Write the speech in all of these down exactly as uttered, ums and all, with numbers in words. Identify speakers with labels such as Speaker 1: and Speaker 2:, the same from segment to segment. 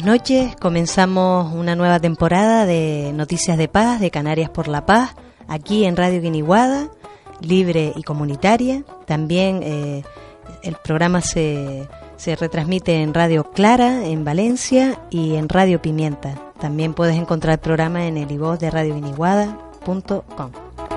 Speaker 1: noches. Comenzamos una nueva temporada de Noticias de Paz, de Canarias por la Paz, aquí en Radio Guiniguada, libre y comunitaria. También eh, el programa se, se retransmite en Radio Clara, en Valencia, y en Radio Pimienta. También puedes encontrar el programa en el iVoz de radio guiniguada punto com.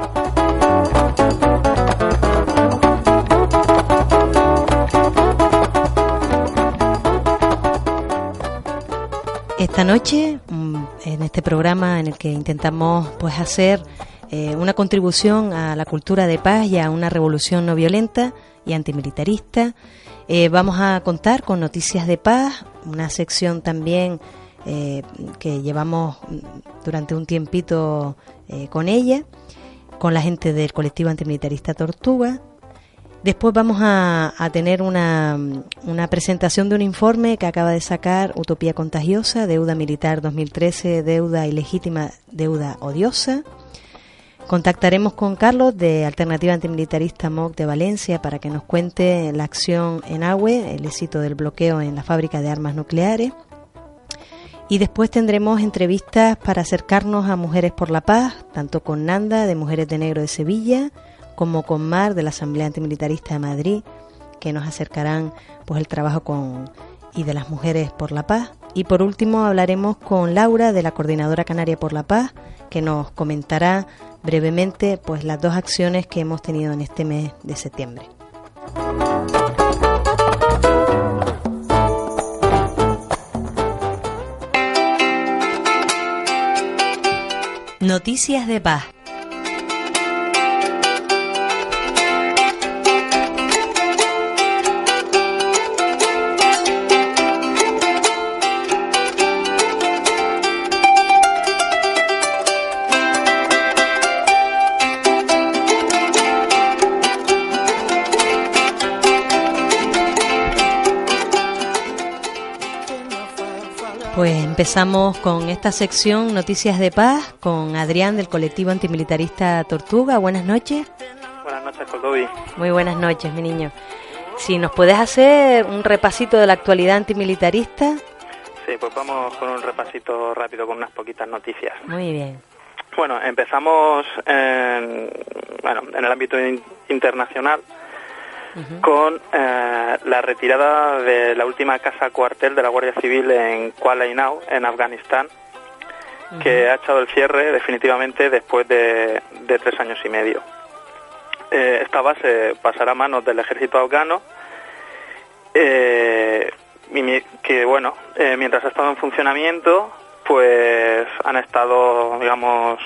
Speaker 1: Esta noche, en este programa en el que intentamos pues hacer eh, una contribución a la cultura de paz y a una revolución no violenta y antimilitarista, eh, vamos a contar con Noticias de Paz, una sección también eh, que llevamos durante un tiempito eh, con ella, con la gente del colectivo antimilitarista Tortuga. Después vamos a, a tener una, una presentación de un informe que acaba de sacar Utopía Contagiosa, Deuda Militar dos mil trece, Deuda Ilegítima, Deuda Odiosa. Contactaremos con Carlos de Alternativa Antimilitarista M O C de Valencia para que nos cuente la acción en Ahue, el éxito del bloqueo en la fábrica de armas nucleares. Y después tendremos entrevistas para acercarnos a Mujeres por la Paz, tanto con Nanda de Mujeres de Negro de Sevilla, como con Mar de la Asamblea Antimilitarista de Madrid, que nos acercarán pues el trabajo con y de las Mujeres por la Paz. Y por último hablaremos con Laura de la Coordinadora Canaria por la Paz, que nos comentará brevemente pues las dos acciones que hemos tenido en este mes de septiembre. Noticias de Paz. Pues empezamos con esta sección Noticias de Paz con Adrián del colectivo antimilitarista Tortuga. Buenas noches.
Speaker 2: Buenas noches, Coldovi.
Speaker 1: Muy buenas noches, mi niño. Si nos puedes hacer un repasito de la actualidad antimilitarista.
Speaker 2: Sí, pues vamos con un repasito rápido con unas poquitas noticias.
Speaker 1: Muy bien.
Speaker 2: Bueno, empezamos en, bueno, en el ámbito in- internacional. Uh-huh. Con eh, la retirada de la última casa cuartel de la Guardia Civil en Kuala Lumpur, en Afganistán, uh-huh. que ha echado el cierre definitivamente después de, de tres años y medio. Eh, esta base pasará a manos del ejército afgano, eh, que bueno, eh, mientras ha estado en funcionamiento, pues han estado, digamos,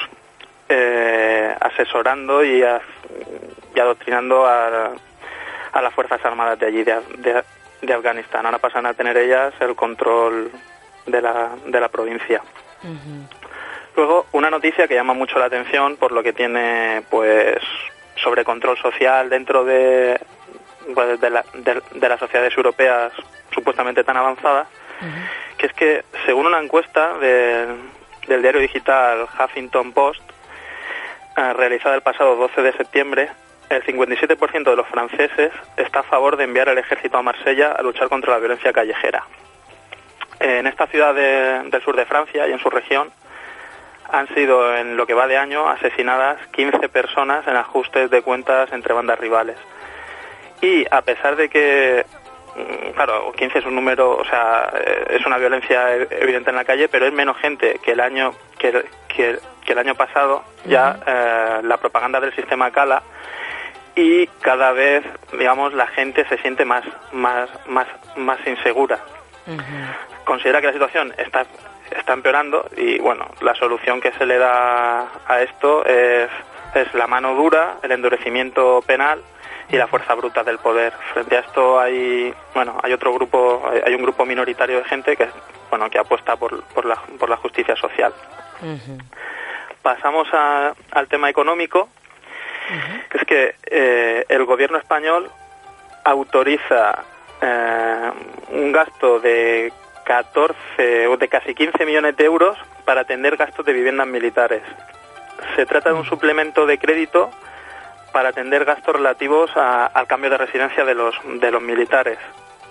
Speaker 2: eh, asesorando y, a, y adoctrinando a a las Fuerzas Armadas de allí, de, de, de Afganistán. Ahora pasan a tener ellas el control de la, de la provincia. Uh-huh. Luego, una noticia que llama mucho la atención por lo que tiene, pues, sobre control social dentro de, pues, de, la, de, de las sociedades europeas supuestamente tan avanzadas, uh-huh. que es que, según una encuesta de, del diario digital Huffington Post, eh, realizada el pasado doce de septiembre, el cincuenta y siete por ciento de los franceses está a favor de enviar al ejército a Marsella a luchar contra la violencia callejera. En esta ciudad de, del sur de Francia y en su región han sido, en lo que va de año, asesinadas quince personas en ajustes de cuentas entre bandas rivales. Y a pesar de que, claro, quince es un número, o sea, es una violencia evidente en la calle, pero es menos gente que el año que, que, que el año pasado. Ya eh, la propaganda del sistema cala. Y cada vez, digamos, la gente se siente más más más más insegura. Uh-huh. Considera que la situación está está empeorando y, bueno, la solución que se le da a esto es, es la mano dura, el endurecimiento penal y la fuerza bruta del poder. Frente a esto hay, bueno, hay otro grupo, hay, hay un grupo minoritario de gente que, bueno, que apuesta por, por, la, por la justicia social. Uh-huh. Pasamos a, al tema económico. Uh-huh. Es que eh, el gobierno español autoriza eh, un gasto de catorce o de casi quince millones de euros para atender gastos de viviendas militares. Se trata de un suplemento de crédito para atender gastos relativos a, al cambio de residencia de los de los militares.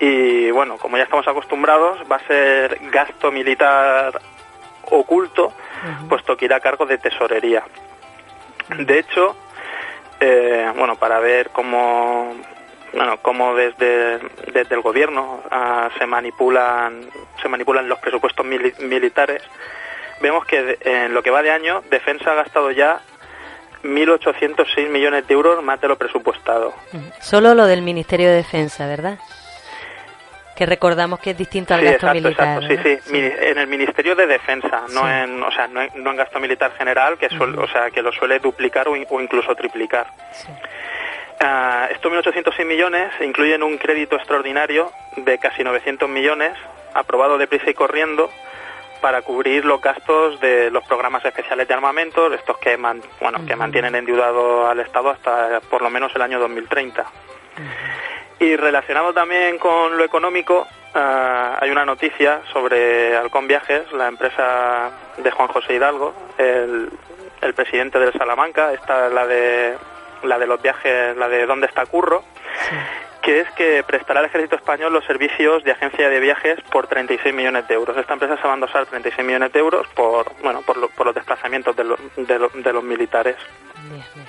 Speaker 2: y bueno, como ya estamos acostumbrados, va a ser gasto militar oculto, uh-huh. puesto que irá a cargo de tesorería. De hecho, eh, bueno, para ver cómo, bueno, cómo desde, desde el gobierno uh, se manipulan, se manipulan los presupuestos mili- militares, vemos que de, en lo que va de año, Defensa ha gastado ya mil ochocientos seis millones de euros más de lo presupuestado.
Speaker 1: Solo lo del Ministerio de Defensa, ¿verdad? Que recordamos que es distinto al
Speaker 2: sí,
Speaker 1: gasto
Speaker 2: exacto,
Speaker 1: militar.
Speaker 2: Exacto, sí,
Speaker 1: ¿no?
Speaker 2: sí, sí, en el Ministerio de Defensa, no sí. en, o sea, no en, no en gasto militar general, que suele, uh-huh. o sea, que lo suele duplicar o, in, o incluso triplicar. Sí. Uh, estos mil ochocientos seis millones incluyen un crédito extraordinario de casi novecientos millones, aprobado deprisa y corriendo, para cubrir los gastos de los programas especiales de armamento, estos que man, bueno, uh-huh. que mantienen endeudado al Estado hasta por lo menos el año dos mil treinta. Uh-huh. Y relacionado también con lo económico, uh, hay una noticia sobre Halcón Viajes, la empresa de Juan José Hidalgo, el, el presidente del Salamanca, esta la de la de los viajes, la de ¿Dónde está Curro? Sí. Que es que prestará al Ejército Español los servicios de agencia de viajes por treinta y seis millones de euros. Esta empresa se va a endosar treinta y seis millones de euros por, bueno, por, lo, por los desplazamientos de, lo, de, lo, de los militares. Bien, bien.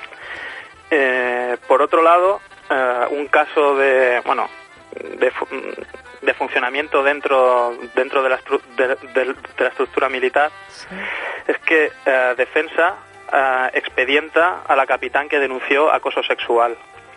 Speaker 2: Eh, por otro lado, Uh, un caso de bueno de, de funcionamiento dentro dentro de la, estru, de, de, de la estructura militar sí. es que uh, Defensa uh, expedienta a la capitán que denunció acoso sexual.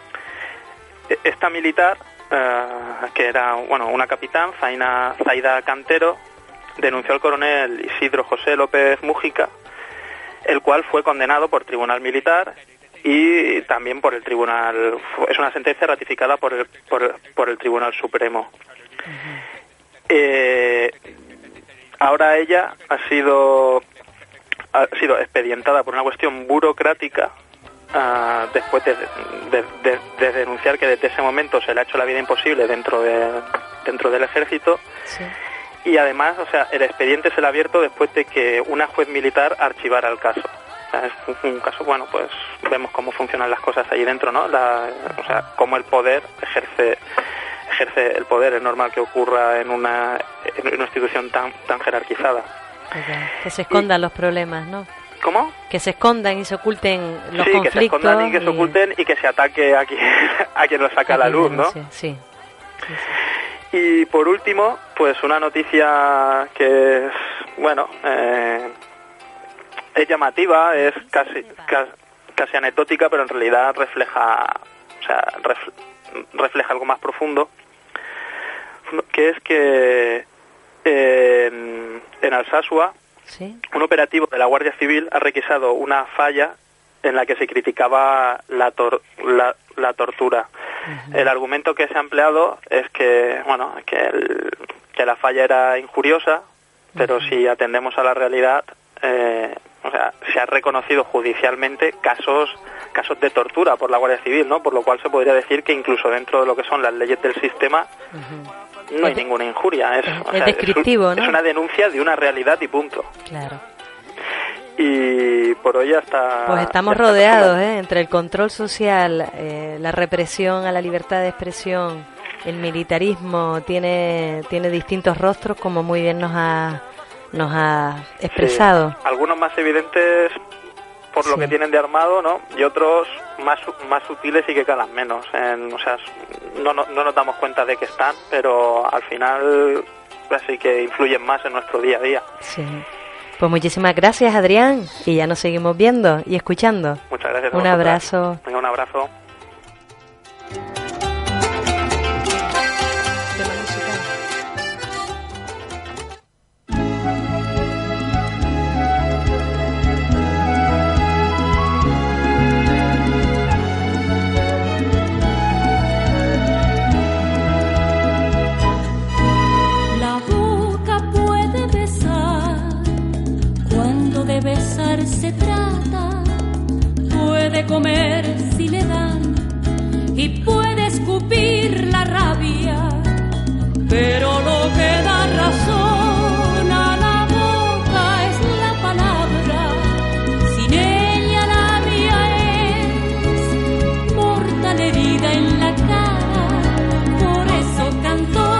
Speaker 2: Esta militar, uh, que era bueno una capitán, Zaina, Zaida Cantero, denunció al coronel Isidro José López Mújica, el cual fue condenado por tribunal militar y también por el tribunal, es una sentencia ratificada por el, por, por el Tribunal Supremo. Uh-huh. Eh, ahora ella ha sido ha sido expedientada por una cuestión burocrática uh, después de, de, de, de denunciar que desde ese momento se le ha hecho la vida imposible dentro de dentro del ejército. Sí. Y además, o sea, el expediente se le ha abierto después de que una juez militar archivara el caso. Es un caso, bueno, pues vemos cómo funcionan las cosas ahí dentro, ¿no? La, o sea, cómo el poder ejerce ejerce el poder. Es normal que ocurra en una, en una institución tan tan jerarquizada. Okay.
Speaker 1: Que se escondan y, los problemas, ¿no?
Speaker 2: ¿Cómo?
Speaker 1: Que se escondan y se oculten los
Speaker 2: sí,
Speaker 1: conflictos. Sí,
Speaker 2: que se escondan y que y... se oculten y que se ataque a quien, a quien lo saca a la luz, ¿no? Sí, sí. sí, sí. Y por último, pues una noticia que es, bueno... Eh, es llamativa, es casi, casi casi anecdótica, pero en realidad refleja, o sea, ref, refleja algo más profundo, que es que eh, en, en Alsasua, ¿sí? Un operativo de la Guardia Civil ha requisado una falla en la que se criticaba la, tor, la, la tortura. Uh-huh. El argumento que se ha empleado es que, bueno, que, el, que la falla era injuriosa, pero uh-huh. si atendemos a la realidad, eh, o sea, se ha reconocido judicialmente casos casos de tortura por la Guardia Civil, ¿no? Por lo cual se podría decir que incluso dentro de lo que son las leyes del sistema uh-huh. no hay es ninguna injuria. Es,
Speaker 1: es,
Speaker 2: o sea,
Speaker 1: es descriptivo,
Speaker 2: es,
Speaker 1: ¿no?
Speaker 2: Es una denuncia de una realidad y punto.
Speaker 1: Claro.
Speaker 2: Y por hoy hasta...
Speaker 1: Pues estamos rodeados, ¿eh? Entre el control social, eh, la represión a la libertad de expresión, el militarismo tiene tiene distintos rostros, como muy bien nos ha... nos ha expresado.
Speaker 2: Sí, algunos más evidentes por sí. lo que tienen de armado, ¿no? Y otros más más sutiles y que calan menos. En, o sea, no, no, no nos damos cuenta de que están, pero al final así que influyen más en nuestro día a día.
Speaker 1: Sí. Pues muchísimas gracias, Adrián, y ya nos seguimos viendo y escuchando.
Speaker 2: Muchas gracias.
Speaker 1: Un abrazo.
Speaker 2: Venga, un abrazo.
Speaker 3: Se trata, puede comer si le dan y puede escupir la rabia, pero lo que da razón a la boca es la palabra. Sin ella la mía es mortal herida en la cara, por eso cantó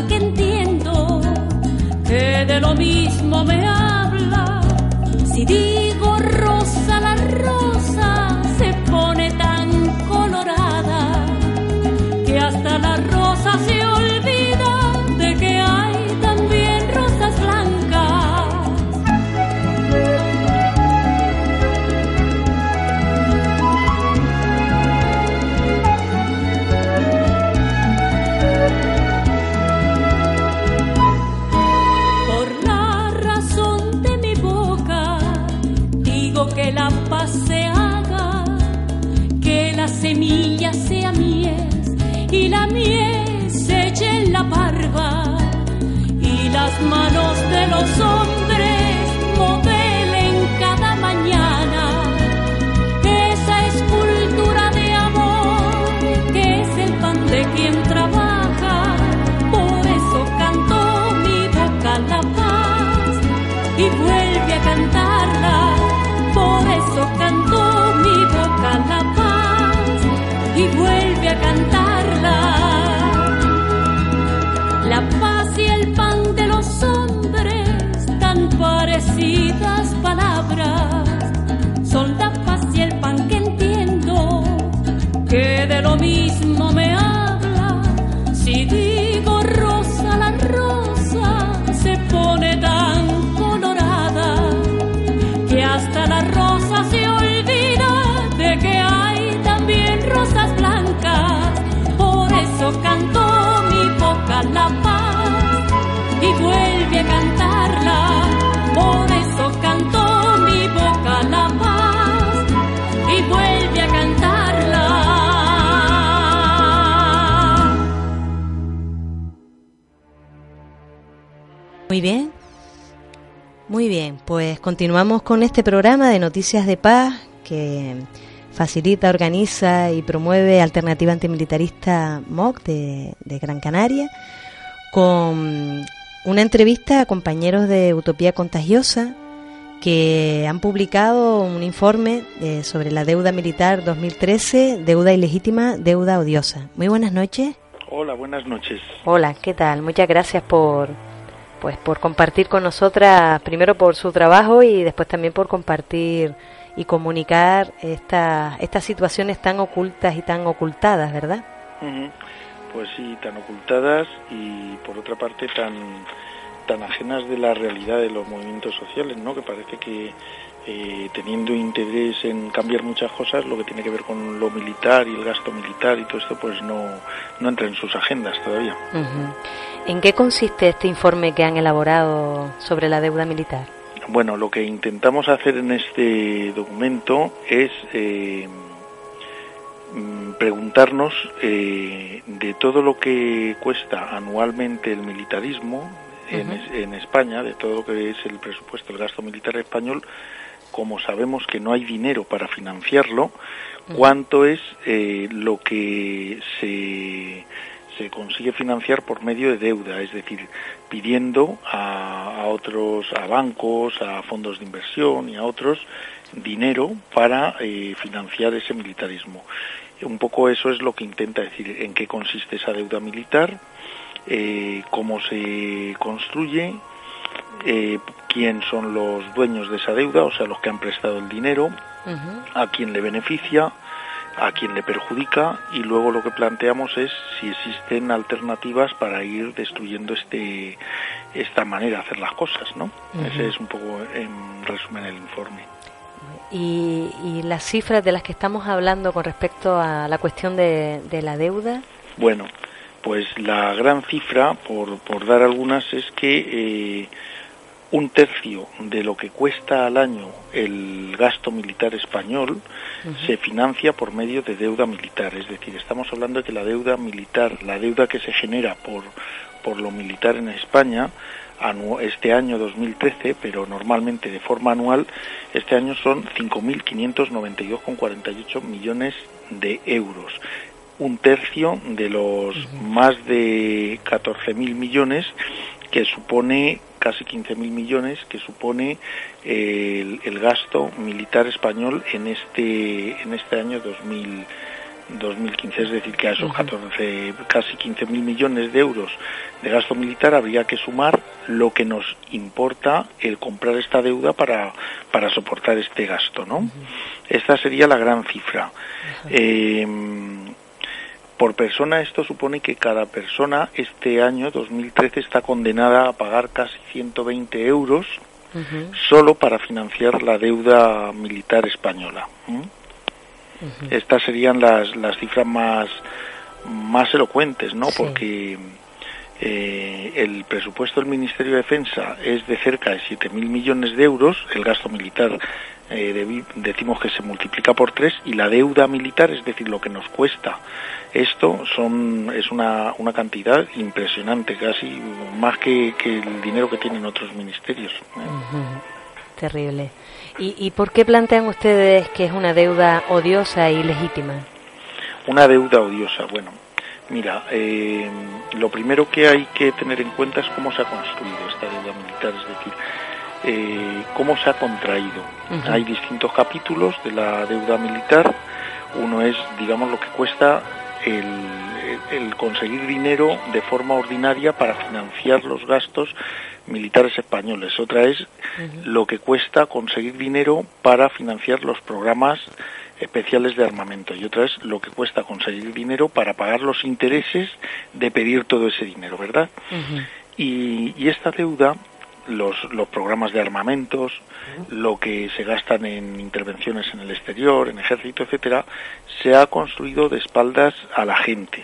Speaker 3: que entiendo, que de lo mismo me habla. Si digo rosa, la rosa se pone tan colorada que hasta la rosa se olvida de que hay también rosas blancas. Por la razón de mi boca digo que la paz se haga, que la semilla sea mies y la mies se eche en la parva, y las manos de los hombres modelen cada mañana esa escultura de amor que es el pan de quien trabaja. Por eso cantó mi boca la paz y vuelve a cantarla. Por eso cantó mi boca la paz y vuelve a cantarla. La paz y el pan de los hombres, tan parecidas palabras, son la paz y el pan que entiendo, que de lo mismo me habla. Si digo rosa, la rosa se pone tan colorada que hasta la rosa se olvida de que hay también rosas blancas. Por eso cantó mi boca la paz y vuelve a cantarla. Por eso cantó mi boca la paz y vuelve a cantarla.
Speaker 1: Muy bien, muy bien, pues continuamos con este programa de Noticias de Paz que facilita, organiza y promueve Alternativa Antimilitarista M O C de, de Gran Canaria, con una entrevista a compañeros de Utopía Contagiosa que han publicado un informe eh, sobre la deuda militar dos mil trece, deuda ilegítima, deuda odiosa. Muy buenas noches.
Speaker 4: Hola, buenas noches.
Speaker 1: Hola, ¿qué tal? Muchas gracias por pues por compartir con nosotras, primero por su trabajo y después también por compartir y comunicar estas estas situaciones tan ocultas y tan ocultadas, ¿verdad?
Speaker 4: Uh-huh. Pues sí, tan ocultadas y por otra parte tan tan ajenas de la realidad de los movimientos sociales, ¿no? Que parece que eh, teniendo interés en cambiar muchas cosas, lo que tiene que ver con lo militar y el gasto militar y todo esto, pues no, no entra en sus agendas todavía.
Speaker 1: Uh-huh. ¿En qué consiste este informe que han elaborado sobre la deuda militar?
Speaker 4: Bueno, lo que intentamos hacer en este documento es eh, preguntarnos eh, de todo lo que cuesta anualmente el militarismo uh-huh. en, en España, de todo lo que es el presupuesto del gasto militar español. Como sabemos que no hay dinero para financiarlo, uh-huh. cuánto es eh, lo que se se consigue financiar por medio de deuda, es decir, pidiendo a, a otros, a bancos, a fondos de inversión y a otros dinero para eh, financiar ese militarismo. Un poco eso es lo que intenta decir, en qué consiste esa deuda militar, eh, cómo se construye, eh, quién son los dueños de esa deuda, o sea, los que han prestado el dinero, uh-huh. a quién le beneficia, a quien le perjudica, y luego lo que planteamos es si existen alternativas para ir destruyendo este esta manera de hacer las cosas, ¿no? Uh-huh. Ese es un poco, en resumen, el informe.
Speaker 1: Y, y las cifras de las que estamos hablando con respecto a la cuestión de, de la deuda.
Speaker 4: Bueno, pues la gran cifra, por, por dar algunas, es que eh, un tercio de lo que cuesta al año el gasto militar español uh-huh. se financia por medio de deuda militar. Es decir, estamos hablando de que la deuda militar, la deuda que se genera por, por lo militar en España, anu- este año dos mil trece, pero normalmente de forma anual, este año son cinco mil quinientos noventa y dos coma cuarenta y ocho millones de euros. Un tercio de los uh-huh. más de catorce mil millones que supone casi quince mil millones que supone eh, el, el gasto militar español en este en este año dos mil dos mil quince, es decir, que a esos catorce, casi quince mil millones de euros de gasto militar habría que sumar lo que nos importa el comprar esta deuda para, para soportar este gasto, ¿no? Uh-huh. Esta sería la gran cifra. Uh-huh. Eh, por persona esto supone que cada persona este año, dos mil trece, está condenada a pagar casi ciento veinte euros uh-huh. solo para financiar la deuda militar española. ¿Mm? Uh-huh. Estas serían las, las cifras más, más elocuentes, ¿no? Sí. Porque eh, el presupuesto del Ministerio de Defensa es de cerca de siete mil millones de euros, el gasto militar eh, de, decimos que se multiplica por tres, y la deuda militar, es decir, lo que nos cuesta esto, son es una, una cantidad impresionante, casi más que, que el dinero que tienen otros ministerios. ¿eh?
Speaker 1: Uh-huh. Terrible. ¿Y, ¿Y por qué plantean ustedes que es una deuda odiosa e ilegítima?
Speaker 4: Una deuda odiosa, bueno, mira, eh, lo primero que hay que tener en cuenta es cómo se ha construido esta deuda militar, es decir, eh, cómo se ha contraído. Uh-huh. Hay distintos capítulos de la deuda militar. Uno es, digamos, lo que cuesta el, el conseguir dinero de forma ordinaria para financiar los gastos militares españoles. Otra es uh-huh. lo que cuesta conseguir dinero para financiar los programas especiales de armamento, y otra es lo que cuesta conseguir dinero para pagar los intereses de pedir todo ese dinero, ¿verdad? Uh-huh. Y, y esta deuda, los, los programas de armamentos, uh-huh. lo que se gastan en intervenciones en el exterior, en ejército, etcétera, se ha construido de espaldas a la gente.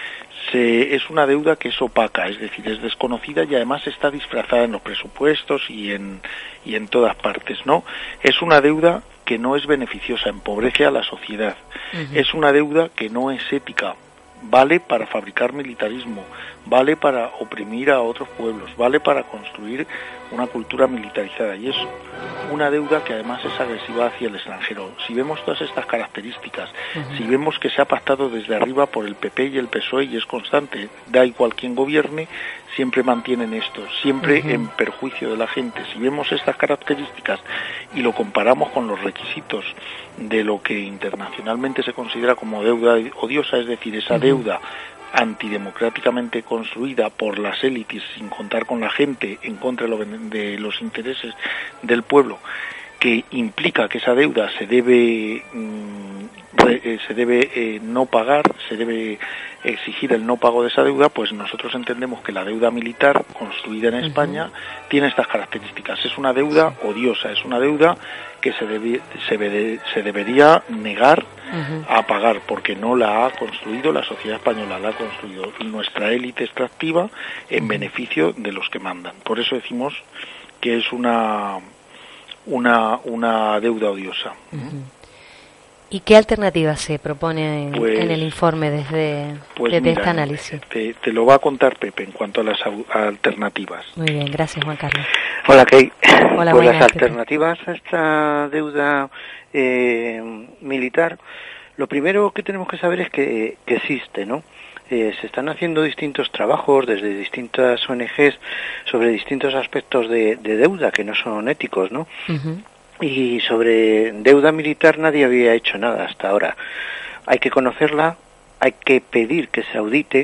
Speaker 4: Se, es una deuda que es opaca, es decir, es desconocida y además está disfrazada en los presupuestos y en, y en todas partes, ¿no? Es una deuda que no es beneficiosa, empobrece a la sociedad. Uh-huh. Es una deuda que no es ética, vale para fabricar militarismo, vale para oprimir a otros pueblos, vale para construir una cultura militarizada, y es una deuda que además es agresiva hacia el extranjero. Si vemos todas estas características, uh-huh. si vemos que se ha pactado desde arriba por el P P y el P S O E y es constante, da igual quien gobierne, siempre mantienen esto, siempre uh-huh. en perjuicio de la gente. Si vemos estas características y lo comparamos con los requisitos de lo que internacionalmente se considera como deuda odiosa, es decir, esa uh-huh. deuda antidemocráticamente construida por las élites sin contar con la gente, en contra de los intereses del pueblo, que implica que esa deuda se debe mm, re, se debe eh, no pagar, se debe exigir el no pago de esa deuda, pues nosotros entendemos que la deuda militar construida en España uh-huh. tiene estas características. Es una deuda odiosa, es una deuda que se, debe, se, debe, se debería negar uh-huh. a pagar, porque no la ha construido la sociedad española, la ha construido nuestra élite extractiva en uh-huh. beneficio de los que mandan. Por eso decimos que es una una, una deuda odiosa. Uh-huh.
Speaker 1: ¿Y qué alternativas se propone en,
Speaker 4: pues,
Speaker 1: en el informe desde,
Speaker 4: pues
Speaker 1: desde
Speaker 4: mira,
Speaker 1: este análisis?
Speaker 4: Te, te lo va a contar Pepe en cuanto a las alternativas.
Speaker 1: Muy bien, gracias Juan Carlos.
Speaker 5: Hola Kay.
Speaker 1: Hola,
Speaker 5: pues
Speaker 1: buenas,
Speaker 5: las alternativas a esta deuda eh, militar, lo primero que tenemos que saber es que, que existe, ¿no? Eh, se están haciendo distintos trabajos desde distintas O N Ges sobre distintos aspectos de, de deuda que no son éticos, ¿no? Uh-huh. Y sobre deuda militar nadie había hecho nada hasta ahora. Hay que conocerla, hay que pedir que se audite,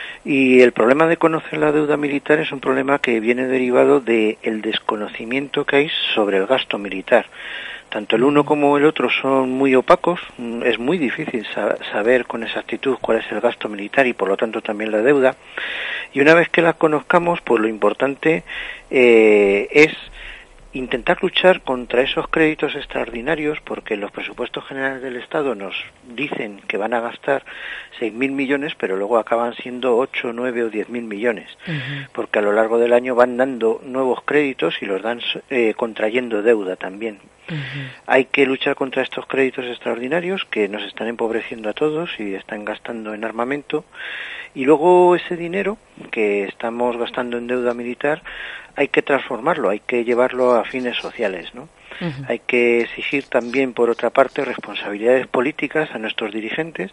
Speaker 5: y el problema de conocer la deuda militar es un problema que viene derivado del desconocimiento que hay sobre el gasto militar. Tanto el uno como el otro son muy opacos, es muy difícil saber con exactitud cuál es el gasto militar y por lo tanto también la deuda. Y una vez que la conozcamos, pues lo importante eh, es intentar luchar contra esos créditos extraordinarios, porque los presupuestos generales del Estado nos dicen que van a gastar seis mil millones, pero luego acaban siendo ocho, nueve o diez mil millones, uh-huh. porque a lo largo del año van dando nuevos créditos y los dan eh, contrayendo deuda también. Uh-huh. Hay que luchar contra estos créditos extraordinarios que nos están empobreciendo a todos y están gastando en armamento, y luego ese dinero que estamos gastando en deuda militar hay que transformarlo, hay que llevarlo a fines sociales, ¿no? Uh-huh. Hay que exigir también, por otra parte, responsabilidades políticas a nuestros dirigentes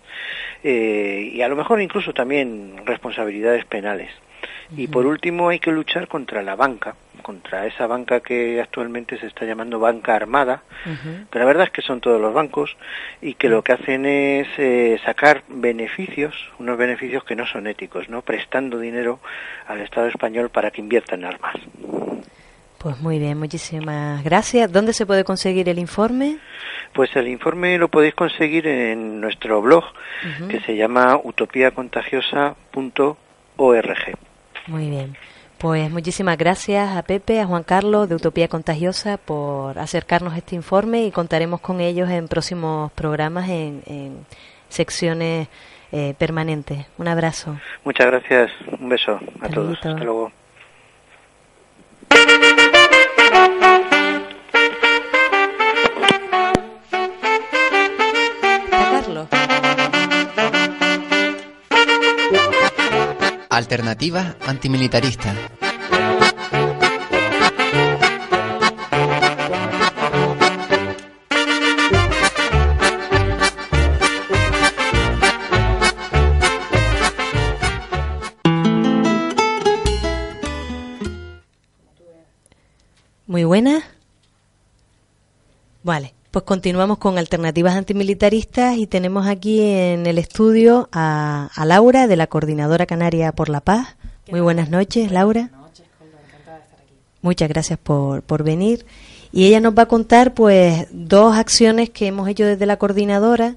Speaker 5: eh, y a lo mejor incluso también responsabilidades penales. Uh-huh. Y por último hay que luchar contra la banca, contra esa banca que actualmente se está llamando banca armada, uh-huh. que la verdad es que son todos los bancos y que lo que hacen es eh, sacar beneficios, unos beneficios que no son éticos, ¿no? Prestando dinero al Estado español para que invierta en armas.
Speaker 1: Pues muy bien, muchísimas gracias. ¿Dónde se puede conseguir el informe?
Speaker 5: Pues el informe lo podéis conseguir en nuestro blog, uh-huh. que se llama utopía contagiosa punto org.
Speaker 1: Muy bien. Pues muchísimas gracias a Pepe, a Juan Carlos de Utopía Contagiosa por acercarnos este informe y contaremos con ellos en próximos programas, en, en secciones eh, permanentes. Un abrazo.
Speaker 5: Muchas gracias. Un beso a
Speaker 1: Hasta
Speaker 5: todos.
Speaker 1: luego.
Speaker 5: Hasta luego.
Speaker 6: Alternativa antimilitarista.
Speaker 1: Muy buena. Vale, pues continuamos con Alternativas Antimilitaristas y tenemos aquí en el estudio a, a Laura de la Coordinadora Canaria por la Paz. Muy buenas noches, Laura.
Speaker 7: Buenas noches, Coldo, encantada de estar aquí.
Speaker 1: Muchas gracias por, por venir. Y ella nos va a contar pues dos acciones que hemos hecho desde la Coordinadora.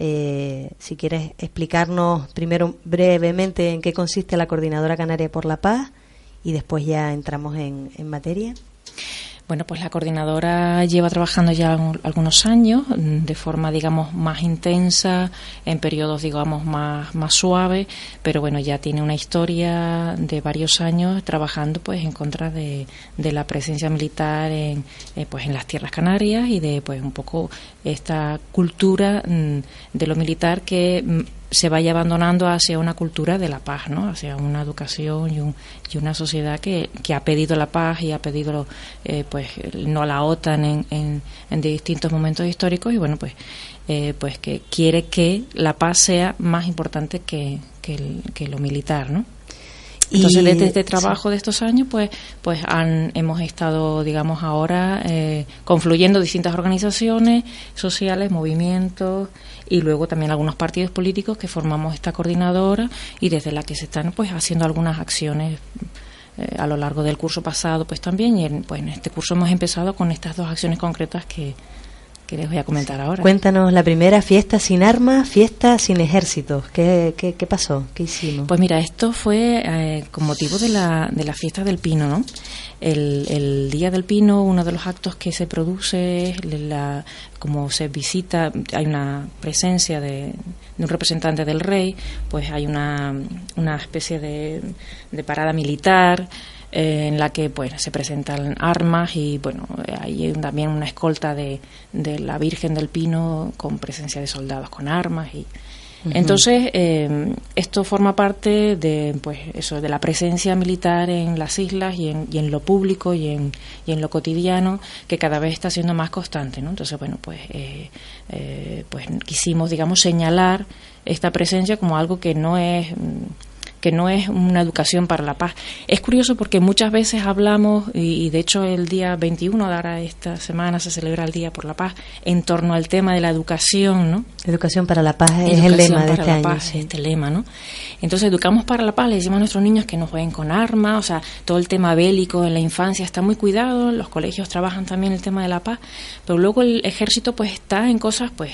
Speaker 1: Eh, si quieres explicarnos primero brevemente en qué consiste la Coordinadora Canaria por la Paz y después ya entramos en, en materia.
Speaker 7: Bueno, pues la coordinadora lleva trabajando ya un, algunos años de forma, digamos, más intensa, en periodos, digamos, más, más suaves, pero bueno, ya tiene una historia de varios años trabajando pues en contra de, de la presencia militar en, eh, pues en las tierras canarias y de pues un poco esta cultura mm, de lo militar que mm, se vaya abandonando hacia una cultura de la paz, ¿no? Hacia una educación y, un, y una sociedad que, que ha pedido la paz y ha pedido eh, pues no a la OTAN en, en, en distintos momentos históricos y bueno pues eh, pues que quiere que la paz sea más importante que, que, el, que lo militar, ¿no? Entonces, desde este trabajo sí. de estos años, pues, pues han, hemos estado, digamos, ahora eh, confluyendo distintas organizaciones sociales, movimientos y luego también algunos partidos políticos que formamos esta coordinadora y desde la que se están, pues, haciendo algunas acciones eh, a lo largo del curso pasado, pues también. Y en, pues, en este curso hemos empezado con estas dos acciones concretas que que les voy a comentar ahora.
Speaker 1: Cuéntanos la primera, fiesta sin armas, fiesta sin ejércitos. ¿Qué, qué, qué pasó? ¿Qué hicimos?
Speaker 7: Pues mira, esto fue eh, con motivo de la, de la fiesta del Pino, ¿no? El, el Día del Pino, uno de los actos que se produce es la, como se visita, hay una presencia de, de un representante del rey, pues hay una, una especie de, de parada militar, Eh, en la que pues se presentan armas y bueno hay también una escolta de, de la Virgen del Pino con presencia de soldados con armas y uh-huh. entonces eh, esto forma parte de pues eso de la presencia militar en las islas y en, y en lo público y en, y en lo cotidiano que cada vez está siendo más constante, ¿no? Entonces bueno pues eh, eh, pues quisimos digamos señalar esta presencia como algo que no es que no es una educación para la paz. Es curioso porque muchas veces hablamos, y, y de hecho el día veintiuno de ahora esta semana se celebra el Día por la Paz, en torno al tema de la educación, ¿no?
Speaker 1: Educación para la paz es
Speaker 7: educación
Speaker 1: el lema de
Speaker 7: para
Speaker 1: este
Speaker 7: la
Speaker 1: año.
Speaker 7: Paz, sí. Este lema, ¿no? Entonces, educamos para la paz, le decimos a nuestros niños que no jueguen con armas, o sea, todo el tema bélico en la infancia está muy cuidado, los colegios trabajan también el tema de la paz, pero luego el ejército pues está en cosas pues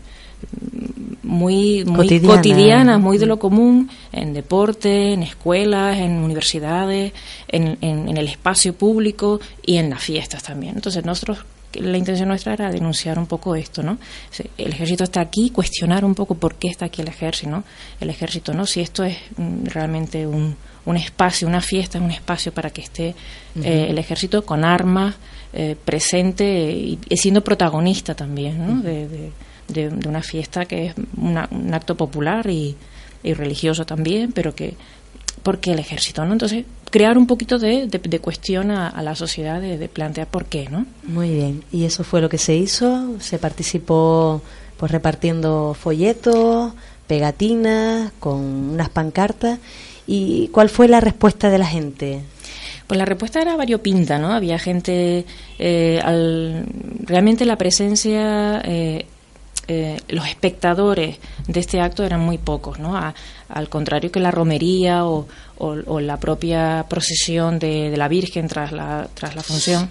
Speaker 7: muy, muy
Speaker 1: Cotidiana.
Speaker 7: cotidianas, muy de lo común, en deporte, en escuelas, en universidades, en, en, en el espacio público y en las fiestas también. Entonces nosotros, la intención nuestra era denunciar un poco esto, ¿no? El ejército está aquí, cuestionar un poco por qué está aquí el ejército, ¿no? El ejército, ¿no? Si esto es realmente un, un espacio, una fiesta, un espacio para que esté uh-huh. eh, el ejército con armas, eh, presente y, y siendo protagonista también, ¿no? Uh-huh. de, de De, de una fiesta que es una, un acto popular y, y religioso también, pero que porque el ejército, ¿no? Entonces crear un poquito de, de, de cuestión a, a la sociedad de, de plantear por qué, ¿no?
Speaker 1: Muy bien, y eso fue lo que se hizo. Se participó pues repartiendo folletos, pegatinas, con unas pancartas. ¿Y cuál fue la respuesta de la gente?
Speaker 7: Pues la respuesta era variopinta, ¿no? Había gente, eh, al, realmente la presencia, eh, eh, los espectadores de este acto eran muy pocos, ¿no? A, al contrario que la romería o, o, o la propia procesión de, de la Virgen tras la, tras la función.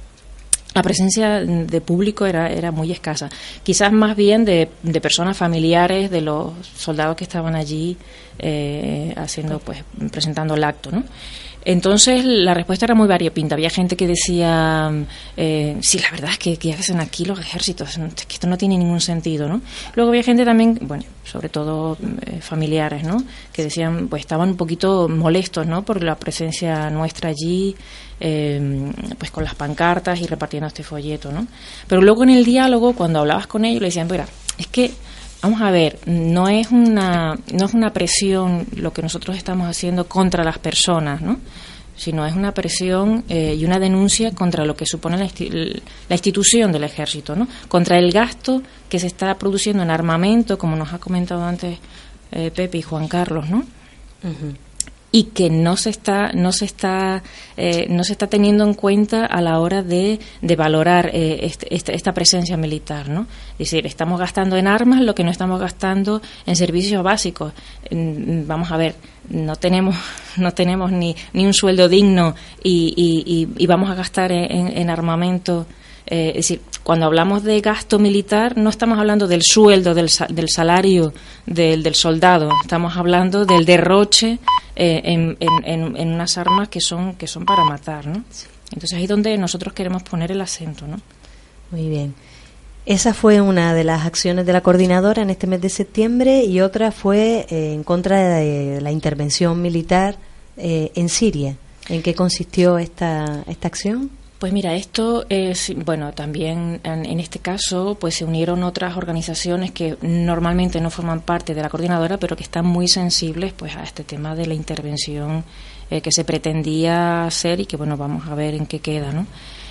Speaker 7: La presencia de público era, era muy escasa. Quizás más bien de, de personas familiares de los soldados que estaban allí eh, haciendo, pues, presentando el acto, ¿no? Entonces la respuesta era muy variopinta. Había gente que decía, eh, sí, la verdad es que, que hacen aquí los ejércitos, es que esto no tiene ningún sentido, ¿no? Luego había gente también, bueno, sobre todo eh, familiares, ¿no? Que decían, pues estaban un poquito molestos, ¿no? Por la presencia nuestra allí, eh, pues con las pancartas y repartiendo este folleto, ¿no? Pero luego en el diálogo, cuando hablabas con ellos, le decían, mira, es que vamos a ver, no es una no es una presión lo que nosotros estamos haciendo contra las personas, ¿no? Sino es una presión eh, y una denuncia contra lo que supone la, insti- la institución del ejército, ¿no? Contra el gasto que se está produciendo en armamento, como nos ha comentado antes eh, Pepe y Juan Carlos, ¿no? Uh-huh. Y que no se está no se está eh, no se está teniendo en cuenta a la hora de, de valorar eh, este, esta, esta presencia militar, ¿no? Es decir, estamos gastando en armas lo que no estamos gastando en servicios básicos. Vamos a ver, no tenemos no tenemos ni, ni un sueldo digno y, y, y, y vamos a gastar en, en armamento. Eh, es decir, cuando hablamos de gasto militar no estamos hablando del sueldo, del, del salario del, del soldado, estamos hablando del derroche eh, en, en, en unas armas que son que son para matar, ¿no? Entonces ahí es donde nosotros queremos poner el acento, ¿no?
Speaker 1: Muy bien. Esa fue una de las acciones de la coordinadora en este mes de septiembre y otra fue eh, en contra de la intervención militar eh, en Siria. ¿En qué consistió esta, esta acción?
Speaker 7: Pues mira, esto es, bueno, también en, en este caso pues se unieron otras organizaciones que normalmente no forman parte de la coordinadora, pero que están muy sensibles pues a este tema de la intervención eh, que se pretendía hacer y que, bueno, vamos a ver en qué queda, ¿no?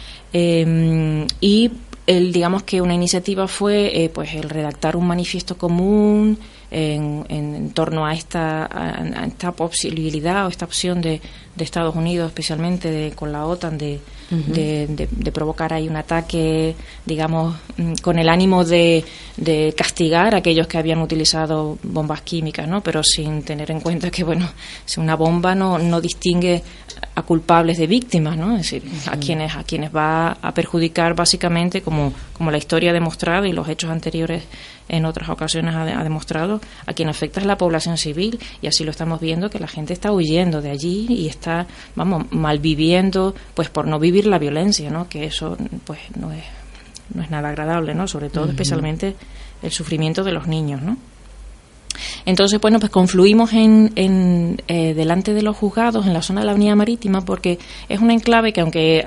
Speaker 7: Eh, y el, digamos que una iniciativa fue eh, pues el redactar un manifiesto común en, en, en torno a esta, a, a esta posibilidad o esta opción de, de Estados Unidos, especialmente de, con la OTAN, de, uh-huh. de, de, de provocar ahí un ataque, digamos, con el ánimo de, de castigar a aquellos que habían utilizado bombas químicas, ¿no? Pero sin tener en cuenta que, bueno, si una bomba no, no distingue a culpables de víctimas, ¿no? Es decir, uh-huh. a quienes a quienes va a perjudicar básicamente, como, como la historia ha demostrado y los hechos anteriores en otras ocasiones ha, de, ha demostrado, a quien afecta es la población civil, y así lo estamos viendo, que la gente está huyendo de allí y está, vamos, malviviendo, pues por no vivir la violencia, ¿no? Que eso pues no es no es nada agradable, ¿no? Sobre todo, uh-huh. especialmente el sufrimiento de los niños, ¿no? Entonces, bueno, pues confluimos en, en eh, delante de los juzgados en la zona de la Avenida Marítima, porque es un enclave que, aunque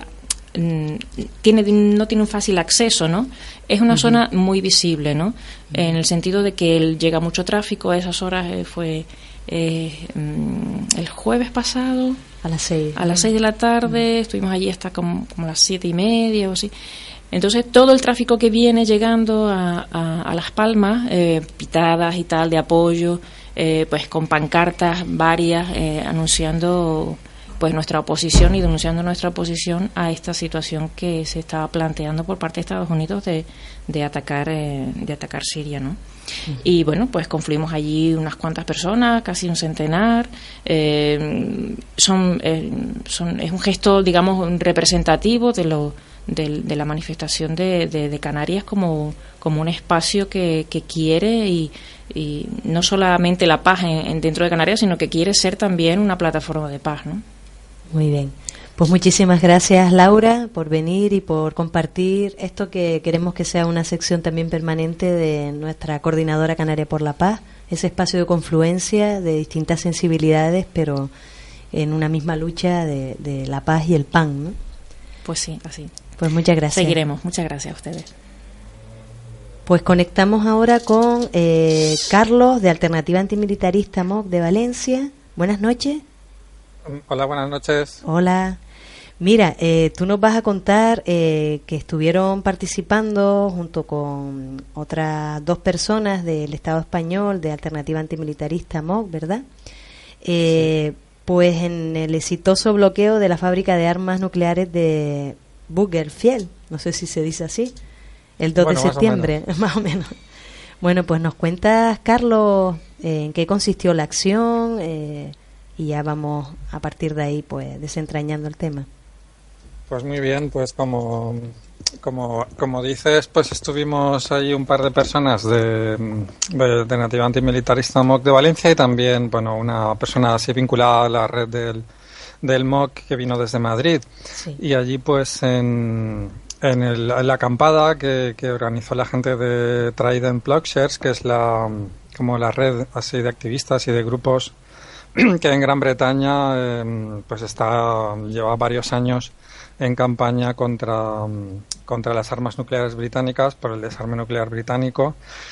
Speaker 7: tiene no tiene un fácil acceso, ¿no? Es una uh-huh. zona muy visible, ¿no? Uh-huh. En el sentido de que llega mucho tráfico. A esas horas eh, fue eh, el jueves pasado
Speaker 1: a las seis
Speaker 7: a las seis de la tarde. Uh-huh. Estuvimos allí hasta como, como las siete y media o así. Entonces todo el tráfico que viene llegando a, a, a Las Palmas, eh, pitadas y tal de apoyo, eh, pues con pancartas varias eh, anunciando pues nuestra oposición y denunciando nuestra oposición a esta situación que se estaba planteando por parte de Estados Unidos de, de atacar eh, de atacar Siria, ¿no? Uh-huh. Y bueno, pues confluimos allí unas cuantas personas, casi un centenar. Eh, son, eh, son es un gesto, digamos, representativo de lo de, de la manifestación de, de, de Canarias como, como un espacio que, que quiere y, y no solamente la paz en, en dentro de Canarias, sino que quiere ser también una plataforma de paz, ¿no?
Speaker 1: Muy bien. Pues muchísimas gracias, Laura, por venir y por compartir esto que queremos que sea una sección también permanente de nuestra Coordinadora Canaria por la Paz, ese espacio de confluencia de distintas sensibilidades, pero en una misma lucha de, de la paz y el pan, ¿no?
Speaker 7: Pues sí, así.
Speaker 1: Pues muchas gracias.
Speaker 7: Seguiremos. Muchas gracias a ustedes.
Speaker 1: Pues conectamos ahora con eh, Carlos, de Alternativa Antimilitarista M O C de Valencia. Buenas noches.
Speaker 8: Hola, buenas noches.
Speaker 1: Hola. Mira, eh, tú nos vas a contar eh, que estuvieron participando junto con otras dos personas del Estado español de Alternativa Antimilitarista M O C, ¿verdad? Eh, Pues en el exitoso bloqueo de la fábrica de armas nucleares de Búgerfield, no sé si se dice así, el dos
Speaker 8: bueno,
Speaker 1: de septiembre,
Speaker 8: más o,
Speaker 1: más o menos. Bueno, pues nos cuentas, Carlos, eh, en qué consistió la acción eh, y ya vamos a partir de ahí pues desentrañando el tema.
Speaker 8: Pues muy bien, pues como, como, como dices, pues estuvimos ahí un par de personas de, de, de Nativa Antimilitarista M O C de Valencia y también, bueno, una persona así vinculada a la red del, del M O C que vino desde Madrid.
Speaker 1: Sí.
Speaker 8: Y allí pues en, en, el, en la acampada que, que organizó la gente de Trident Plowshares, que es la como la red así de activistas y de grupos que en Gran Bretaña eh, pues está lleva varios años en campaña contra, contra las armas nucleares británicas, por el desarme nuclear británico,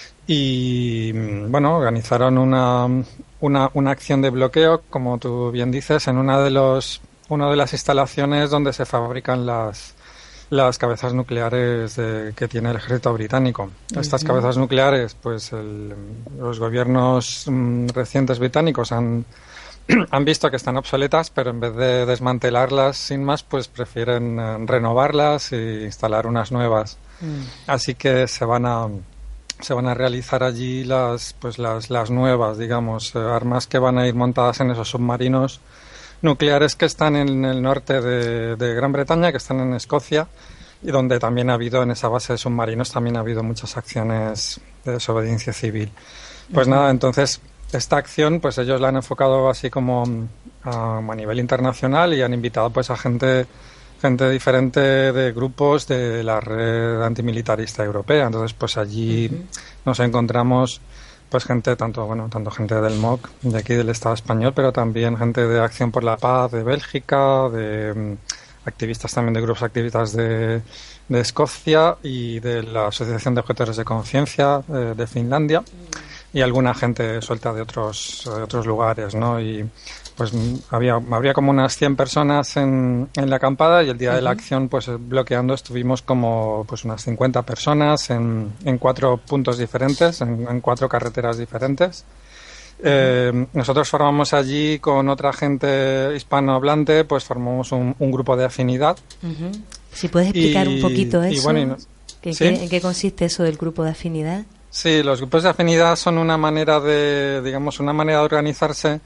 Speaker 8: y bueno, organizaron una, una, una acción de bloqueo, como tú bien dices, en una de los una de las instalaciones donde se fabrican las las cabezas nucleares de, que tiene el ejército británico. Uh-huh. Estas cabezas nucleares, pues el, los gobiernos mm, recientes británicos han han visto que están obsoletas, pero en vez de desmantelarlas sin más, pues prefieren eh, renovarlas e instalar unas nuevas. Mm. Así que se van a se van a realizar allí las pues las las nuevas, digamos, eh, armas que van a ir montadas en esos submarinos nucleares que están en el norte de, de Gran Bretaña, que están en Escocia, y donde también ha habido, en esa base de submarinos, también ha habido muchas acciones de desobediencia civil. Pues uh-huh. nada, entonces esta acción, pues ellos la han enfocado así como um, a nivel internacional y han invitado pues a gente gente diferente de grupos de la red antimilitarista europea. Entonces, pues allí uh-huh. nos encontramos pues gente tanto bueno tanto gente del M O C de aquí del Estado español, pero también gente de Acción por la Paz de Bélgica, de um, activistas también de grupos activistas de, de Escocia y de la Asociación de Objetores de Conciencia eh, de Finlandia. Uh-huh. Y alguna gente suelta de otros de otros lugares, ¿no? Y pues había habría como unas cien personas en, en la acampada, y el día uh-huh. de la acción, pues bloqueando, estuvimos como pues unas cincuenta personas en, en cuatro puntos diferentes, en, en cuatro carreteras diferentes. Uh-huh. Eh, nosotros formamos allí con otra gente hispanohablante, pues formamos un, un grupo de afinidad.
Speaker 1: Uh-huh. Si puedes explicar y, un poquito eso, y bueno, y no, ¿qué,
Speaker 8: ¿sí?
Speaker 1: ¿en qué consiste eso del grupo de afinidad?
Speaker 8: Sí, los grupos de afinidad son una manera de, digamos, una manera de organizarse,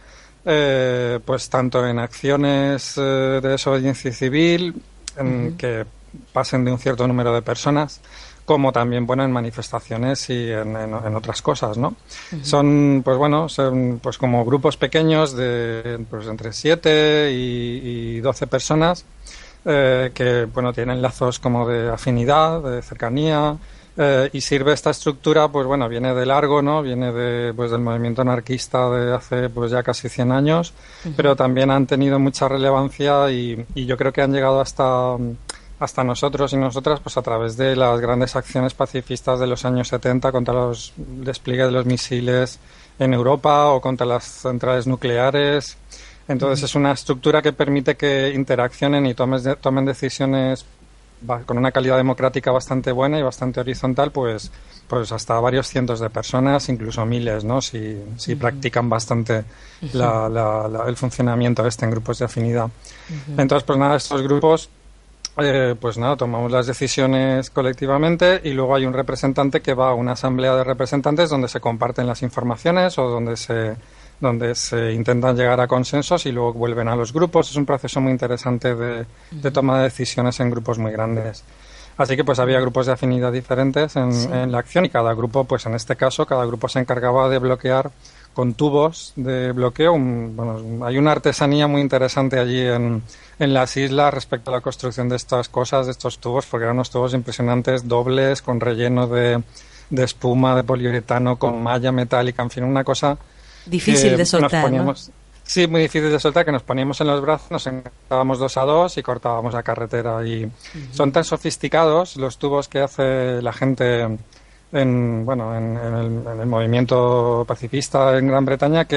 Speaker 8: eh, pues tanto en acciones eh, de desobediencia civil, en uh-huh. que pasen de un cierto número de personas, como también, bueno, en manifestaciones y en, en, en otras cosas, ¿no? Uh-huh. Son, pues bueno, son pues como grupos pequeños de, pues entre siete y, y doce personas, eh, que, bueno, tienen lazos como de afinidad, de cercanía. Eh, y sirve esta estructura, pues bueno, viene de largo, ¿no? Viene de, pues, del movimiento anarquista de hace pues ya casi cien años, uh-huh. pero también han tenido mucha relevancia y, y yo creo que han llegado hasta, hasta nosotros y nosotras pues a través de las grandes acciones pacifistas de los años setenta contra los despliegues de los misiles en Europa o contra las centrales nucleares. Entonces uh-huh. es una estructura que permite que interaccionen y tomen, tomen decisiones con una calidad democrática bastante buena y bastante horizontal, pues pues hasta varios cientos de personas, incluso miles, ¿no? Si, si uh-huh. practican bastante uh-huh. la, la, la, el funcionamiento este en grupos de afinidad. Uh-huh. Entonces, pues nada, estos grupos, eh, pues nada, tomamos las decisiones colectivamente y luego hay un representante que va a una asamblea de representantes donde se comparten las informaciones o donde se donde se intentan llegar a consensos y luego vuelven a los grupos. Es un proceso muy interesante de, de toma de decisiones en grupos muy grandes. Así que pues había grupos de afinidad diferentes en, sí. en la acción y cada grupo, pues en este caso, cada grupo se encargaba de bloquear con tubos de bloqueo. Un, bueno, hay una artesanía muy interesante allí en, en las islas respecto a la construcción de estas cosas, de estos tubos, porque eran unos tubos impresionantes, dobles, con relleno de, de espuma, de poliuretano, con malla metálica, en fin, una cosa
Speaker 1: difícil de soltar,
Speaker 8: poníamos,
Speaker 1: ¿no?
Speaker 8: Sí, muy difícil de soltar, que nos poníamos en los brazos, nos enganchábamos dos a dos y cortábamos la carretera. Y uh-huh. son tan sofisticados los tubos que hace la gente en, bueno, en, en, el, en el movimiento pacifista en Gran Bretaña que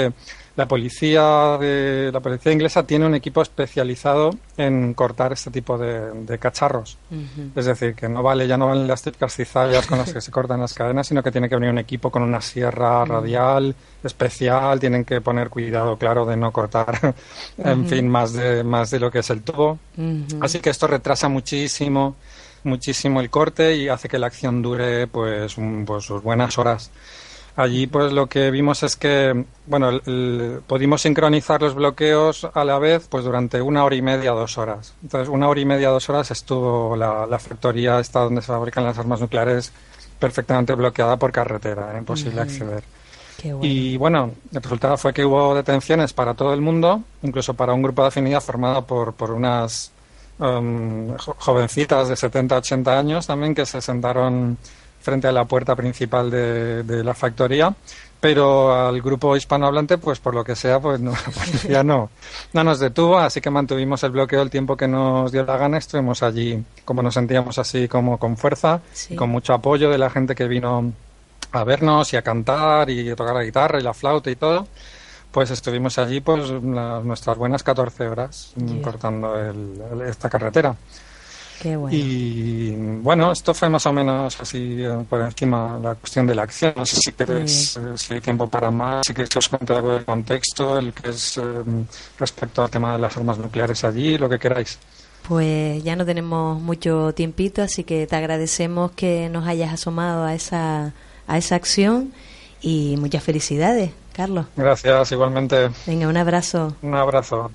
Speaker 8: la policía de la policía inglesa tiene un equipo especializado en cortar este tipo de, de cacharros. Uh-huh. Es decir, que no vale, ya no valen las típicas cizallas con las que se cortan las cadenas, sino que tiene que venir un equipo con una sierra radial uh-huh. especial, tienen que poner cuidado, claro, de no cortar, uh-huh. en fin, más de más de lo que es el tubo. Uh-huh. Así que esto retrasa muchísimo, muchísimo el corte y hace que la acción dure pues, un, pues sus buenas horas. Allí pues lo que vimos es que, bueno, el, el, pudimos sincronizar los bloqueos a la vez pues durante una hora y media, dos horas. Entonces, una hora y media, dos horas estuvo la, la factoría esta donde se fabrican las armas nucleares perfectamente bloqueada por carretera, era imposible uh-huh. acceder. Qué bueno. Y bueno, el resultado fue que hubo detenciones para todo el mundo, incluso para un grupo de afinidad formado por, por unas um, jovencitas de setenta, ochenta años también que se sentaron frente a la puerta principal de, de la factoría, pero al grupo hispanohablante, pues por lo que sea, pues no, la policía no, no nos detuvo, así que mantuvimos el bloqueo el tiempo que nos dio la gana, estuvimos allí, como nos sentíamos así, como con fuerza, sí. y con mucho apoyo de la gente que vino a vernos y a cantar y a tocar la guitarra y la flauta y todo, pues estuvimos allí pues la, nuestras buenas catorce horas yeah. cortando el, el, esta carretera.
Speaker 1: Qué bueno.
Speaker 8: Y bueno, esto fue más o menos así por encima la cuestión de la acción. No sé si queréis, eh, si hay tiempo para más, si queréis que os cuente algo del contexto, el que es eh, respecto al tema de las armas nucleares allí, lo que queráis.
Speaker 1: Pues ya no tenemos mucho tiempito, así que te agradecemos que nos hayas asomado a esa, a esa acción y muchas felicidades, Carlos.
Speaker 8: Gracias, igualmente.
Speaker 1: Venga, un abrazo.
Speaker 8: Un abrazo.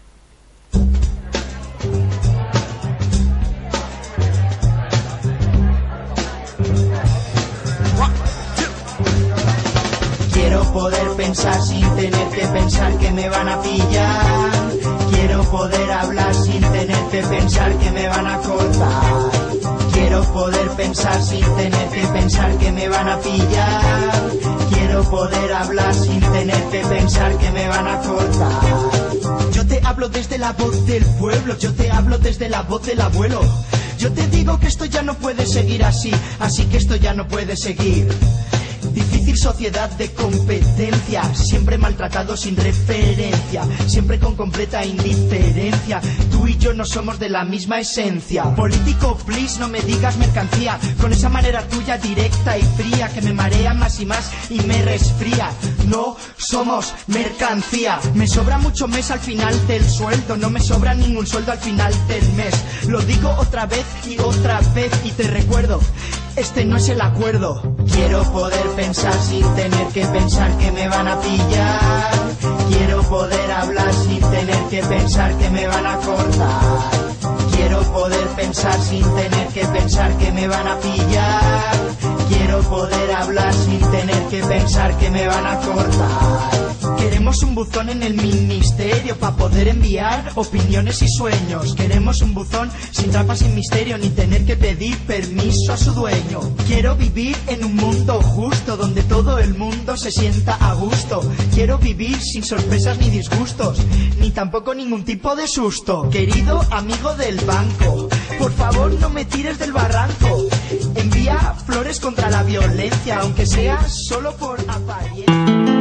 Speaker 9: Quiero poder pensar sin tener que pensar que me van a pillar. Quiero poder hablar sin tener que pensar que me van a cortar. Quiero poder pensar sin tener que pensar que me van a pillar. Quiero poder hablar sin tener que pensar que me van a cortar. Yo te hablo desde la voz del pueblo, yo te hablo desde la voz del abuelo. Yo te digo que esto ya no puede seguir así, así que esto ya no puede seguir. Difícil sociedad de competencia, siempre maltratado sin referencia, siempre con completa indiferencia. Tú y yo no somos de la misma esencia. Político, please, no me digas mercancía, con esa manera tuya directa y fría que me marea más y más y me resfría. No somos mercancía. Me sobra mucho mes al final del sueldo, no me sobra ningún sueldo al final del mes. Lo digo otra vez y otra vez y te recuerdo, este no es el acuerdo. Quiero poder pensar sin tener que pensar que me van a pillar. Quiero poder hablar sin tener que pensar que me van a cortar. Quiero poder pensar sin tener que pensar que me van a pillar. Quiero poder hablar sin tener que pensar que me van a cortar. Queremos un buzón en el ministerio para poder enviar opiniones y sueños. Queremos un buzón sin trampas, sin misterio, ni tener que pedir permiso a su dueño. Quiero vivir en un mundo justo donde todo el mundo se sienta a gusto. Quiero vivir sin sorpresas ni disgustos, ni tampoco ningún tipo de susto. Querido amigo del banco, por favor no me tires del barranco. Envía flores contra la violencia, aunque sea solo por apariencia.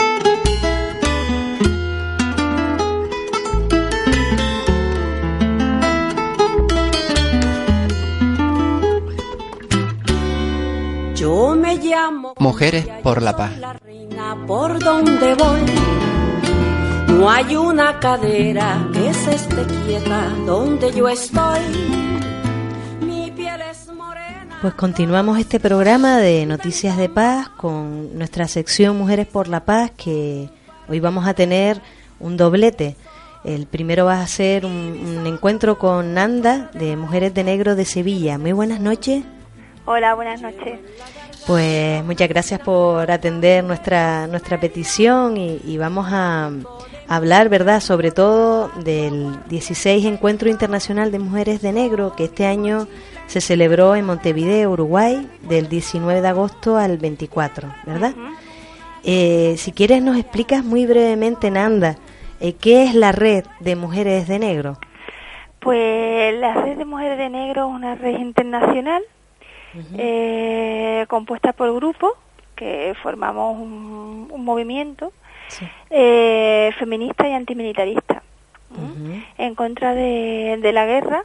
Speaker 3: Yo me llamo
Speaker 6: Mujeres por la Paz.
Speaker 3: La reina por donde voy. No hay una cadera que se esté quieta donde yo estoy. Mi piel es morena.
Speaker 1: Pues continuamos este programa de Noticias de Paz con nuestra sección Mujeres por la Paz, que hoy vamos a tener un doblete. El primero va a ser un, un encuentro con Nanda de Mujeres de Negro de Sevilla. Muy buenas noches.
Speaker 10: Hola, buenas noches.
Speaker 1: Pues muchas gracias por atender nuestra nuestra petición y, y vamos a, a hablar, ¿verdad?, sobre todo del dieciséis Encuentro Internacional de Mujeres de Negro, que este año se celebró en Montevideo, Uruguay, del diecinueve de agosto al veinticuatro, ¿verdad? Uh-huh. Eh, si quieres nos explicas muy brevemente, Nanda, eh, ¿qué es la Red de Mujeres de Negro?
Speaker 10: Pues la Red de Mujeres de Negro es una red internacional Uh-huh. eh, compuesta por grupos que formamos un, un movimiento
Speaker 1: sí.
Speaker 10: eh, feminista y antimilitarista,
Speaker 1: uh-huh.
Speaker 10: en contra de, de la guerra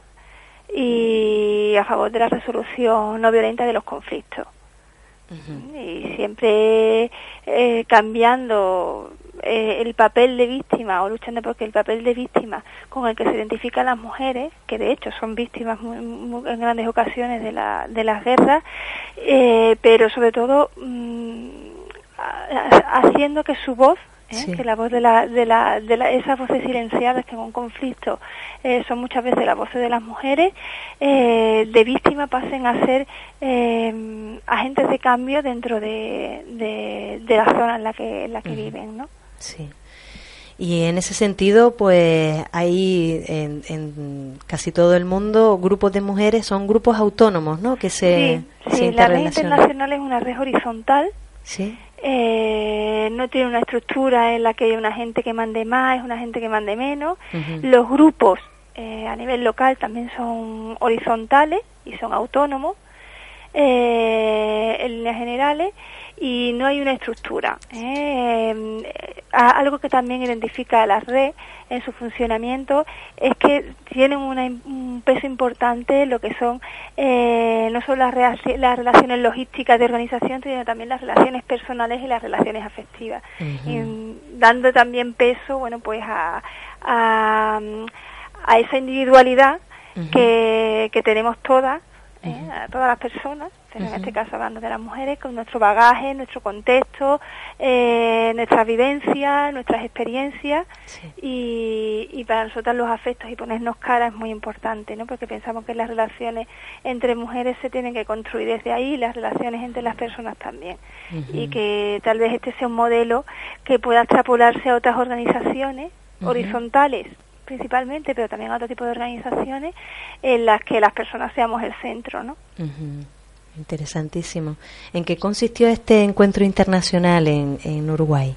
Speaker 10: y a favor de la resolución no violenta de los conflictos. Uh-huh. Y siempre eh, cambiando eh, el papel de víctima o luchando porque el papel de víctima con el que se identifican las mujeres, que de hecho son víctimas muy, muy, en grandes ocasiones de, la, de las guerras, eh, pero sobre todo mmm, haciendo que su voz, ¿eh? Sí. que la voz de la, de la, de la, esas voces silenciadas que en un conflicto eh, son muchas veces las voces de las mujeres, eh, de víctima pasen a ser eh, agentes de cambio dentro de, de, de la zona en la que, en la que uh-huh. viven, ¿no?
Speaker 1: Sí. Y en ese sentido, pues hay en, en casi todo el mundo grupos de mujeres, son grupos autónomos, ¿no? Que se,
Speaker 10: sí,
Speaker 1: se
Speaker 10: sí, la red internacional es una red horizontal.
Speaker 1: Sí.
Speaker 10: Eh, no tiene una estructura en la que haya una gente que mande más, una gente que mande menos.
Speaker 1: Uh-huh.
Speaker 10: Los grupos eh, a nivel local también son horizontales y son autónomos eh, en líneas generales, y no hay una estructura. ¿eh? Eh, algo que también identifica a la red en su funcionamiento es que tienen una, un peso importante en lo que son eh, no solo las, re- las relaciones logísticas de organización, sino también las relaciones personales y las relaciones afectivas, uh-huh. y, dando también peso, bueno, pues a, a, a esa individualidad uh-huh. que, que tenemos todas, ¿eh? uh-huh. a todas las personas, pero uh-huh. en este caso hablando de las mujeres, con nuestro bagaje, nuestro contexto, eh, nuestras vivencias, nuestras experiencias, sí. y, y para nosotras los afectos y ponernos cara es muy importante, ¿no? Porque pensamos que las relaciones entre mujeres se tienen que construir desde ahí, y las relaciones entre las personas también, uh-huh. y que tal vez este sea un modelo que pueda extrapolarse a otras organizaciones uh-huh. horizontales principalmente, pero también a otro tipo de organizaciones en las que las personas seamos el centro, ¿no?
Speaker 1: Uh-huh. Interesantísimo. ¿En qué consistió este encuentro internacional en, en Uruguay?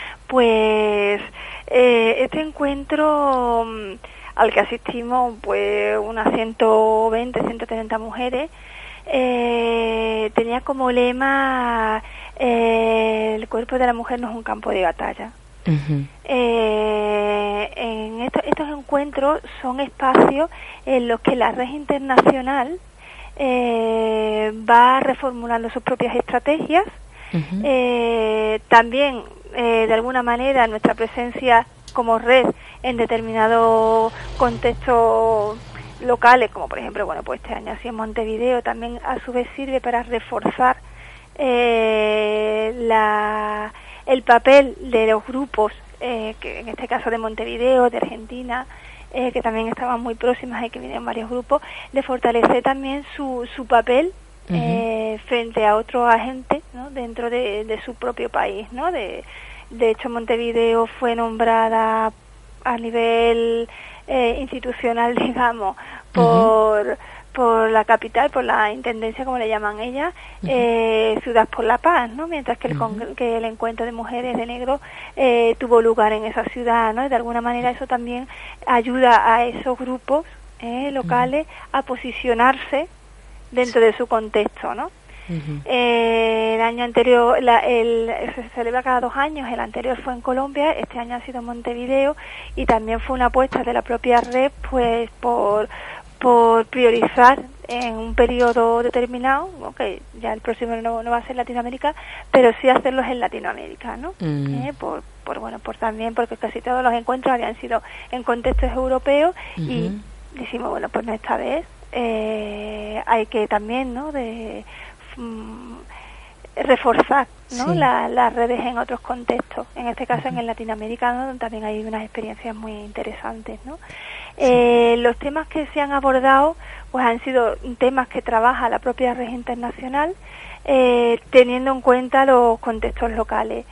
Speaker 10: Pues eh, este encuentro um, al que asistimos pues unas ciento veinte, ciento treinta mujeres, eh, tenía como lema eh, el cuerpo de la mujer no es un campo de batalla.
Speaker 1: Uh-huh.
Speaker 10: Eh, en estos, estos encuentros son espacios en los que la red internacional eh, va reformulando sus propias estrategias. Uh-huh. eh, también eh, de alguna manera nuestra presencia como red en determinados contextos locales, como por ejemplo, bueno, pues este año así en Montevideo, también a su vez sirve para reforzar eh, la el papel de los grupos, eh, que en este caso de Montevideo, de Argentina, eh, que también estaban muy próximas y que vinieron varios grupos, de fortalecer también su, su papel uh-huh. eh, frente a otros agentes, ¿no? Dentro de, de su propio país, ¿no? De, de hecho, Montevideo fue nombrada a nivel eh, institucional, digamos, por... Uh-huh. por la capital, por la intendencia, como le llaman ellas, uh-huh. eh, Ciudad por la Paz, ¿no? Mientras que el, uh-huh. que el encuentro de mujeres de negro eh, tuvo lugar en esa ciudad, ¿no? Y de alguna manera eso también ayuda a esos grupos eh, locales uh-huh. a posicionarse dentro de su contexto, ¿no? Uh-huh. Eh, el año anterior, la, el, se celebra cada dos años, el anterior fue en Colombia, este año ha sido en Montevideo, y también fue una apuesta de la propia red, pues por por priorizar en un periodo determinado, okay, ya el próximo no, no va a ser Latinoamérica, pero sí hacerlos en Latinoamérica, ¿no? Mm. Eh, por, por bueno, por también porque casi todos los encuentros habían sido en contextos europeos, uh-huh. y decimos, bueno, pues esta vez eh, hay que también, ¿no? De mm, reforzar, ¿no? Sí. La, las redes en otros contextos, en este caso uh-huh. en el latinoamericano, donde también hay unas experiencias muy interesantes, ¿no? Sí. Eh, los temas que se han abordado pues han sido temas que trabaja la propia red internacional, eh, teniendo en cuenta los contextos locales.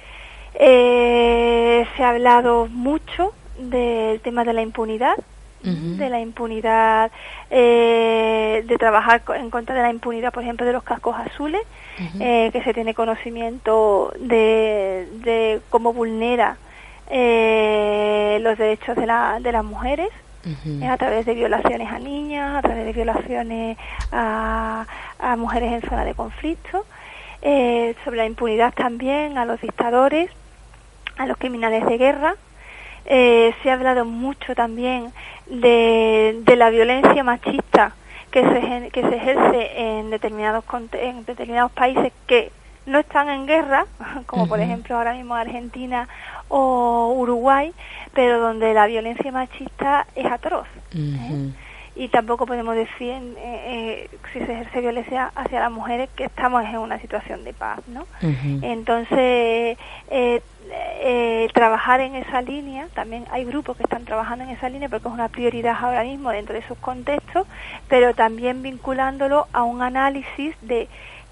Speaker 10: Eh, se ha hablado mucho del tema de la impunidad, uh-huh. de la impunidad, eh, de trabajar en contra de la impunidad, por ejemplo, de los cascos azules, uh-huh. eh, que se tiene conocimiento de, de cómo vulnera eh, los derechos de, la, de las mujeres. Uh-huh. A través de violaciones a niñas, a través de violaciones a, a mujeres en zona de conflicto, eh, sobre la impunidad también a los dictadores, a los criminales de guerra. Eh, se ha hablado mucho también de, de la violencia machista que se, que se ejerce en determinados, en determinados países que no están en guerra, como uh-huh. por ejemplo ahora mismo Argentina o Uruguay, pero donde la violencia machista es atroz. Uh-huh. ¿eh? Y tampoco podemos decir eh, eh, si se ejerce violencia hacia las mujeres que estamos en una situación de paz, ¿no? Uh-huh. Entonces, eh, eh, trabajar en esa línea, también hay grupos que están trabajando en esa línea porque es una prioridad ahora mismo dentro de sus contextos, pero también vinculándolo a un análisis de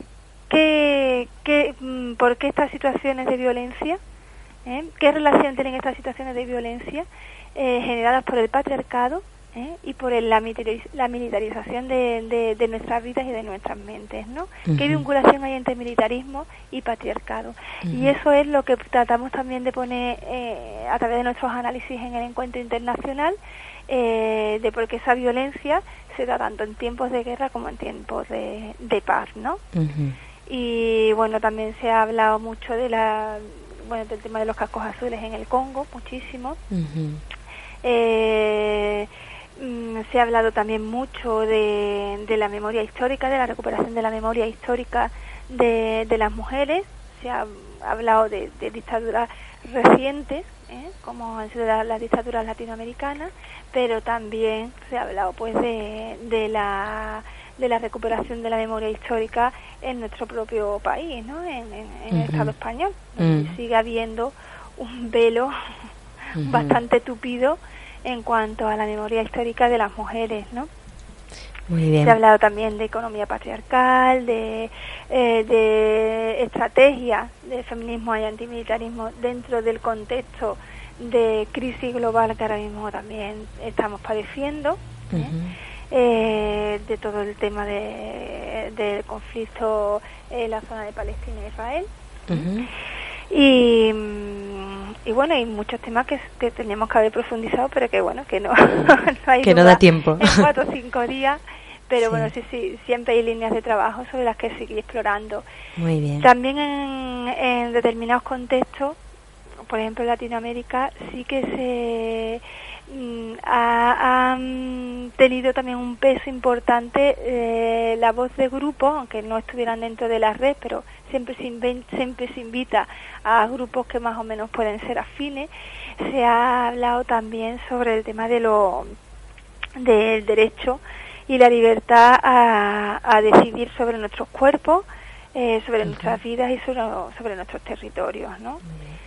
Speaker 10: qué, qué, por qué estas situaciones de violencia, ¿eh? qué relación tienen estas situaciones de violencia eh, generadas por el patriarcado, ¿Eh? y por el, la, la militarización de, de, de nuestras vidas y de nuestras mentes, ¿no? Uh-huh. ¿Qué vinculación hay entre militarismo y patriarcado? Uh-huh. Y eso es lo que tratamos también de poner eh, a través de nuestros análisis en el encuentro internacional, eh, de por qué esa violencia se da tanto en tiempos de guerra como en tiempos de, de paz, ¿no? Uh-huh. Y bueno, también se ha hablado mucho de la, bueno, del tema de los cascos azules en el Congo, muchísimo. Uh-huh. Eh, Se ha hablado también mucho de, de la memoria histórica, de la recuperación de la memoria histórica de, de las mujeres. Se ha hablado de, de dictaduras recientes, ¿eh? como han sido las, las dictaduras latinoamericanas, pero también se ha hablado pues de, de la de la recuperación de la memoria histórica en nuestro propio país, ¿no? En, en, en uh-huh. el Estado español, donde uh-huh. sigue habiendo un velo uh-huh. bastante tupido en cuanto a la memoria histórica de las mujeres, ¿no?
Speaker 1: Muy bien.
Speaker 10: Se ha hablado también de economía patriarcal, de, eh, de estrategias de feminismo y antimilitarismo dentro del contexto de crisis global que ahora mismo también estamos padeciendo, ¿eh? Uh-huh. Eh, de todo el tema de, del conflicto en la zona de Palestina e Israel. Uh-huh. Y, y bueno, hay muchos temas que, que teníamos que haber profundizado, pero que bueno, que no, no hay
Speaker 1: que no da tiempo
Speaker 10: en cuatro o cinco días, pero sí. bueno, sí, sí, siempre hay líneas de trabajo sobre las que seguir explorando.
Speaker 1: Muy bien.
Speaker 10: También en, en determinados contextos, por ejemplo en Latinoamérica, sí que se mm, ha, han tenido también un peso importante eh, la voz de grupos, aunque no estuvieran dentro de la red, pero siempre se, inven, siempre se invita a grupos que más o menos pueden ser afines. Se ha hablado también sobre el tema de lo del derecho y la libertad a, a decidir sobre nuestros cuerpos, eh, sobre uh-huh. nuestras vidas y sobre, sobre nuestros territorios, ¿no?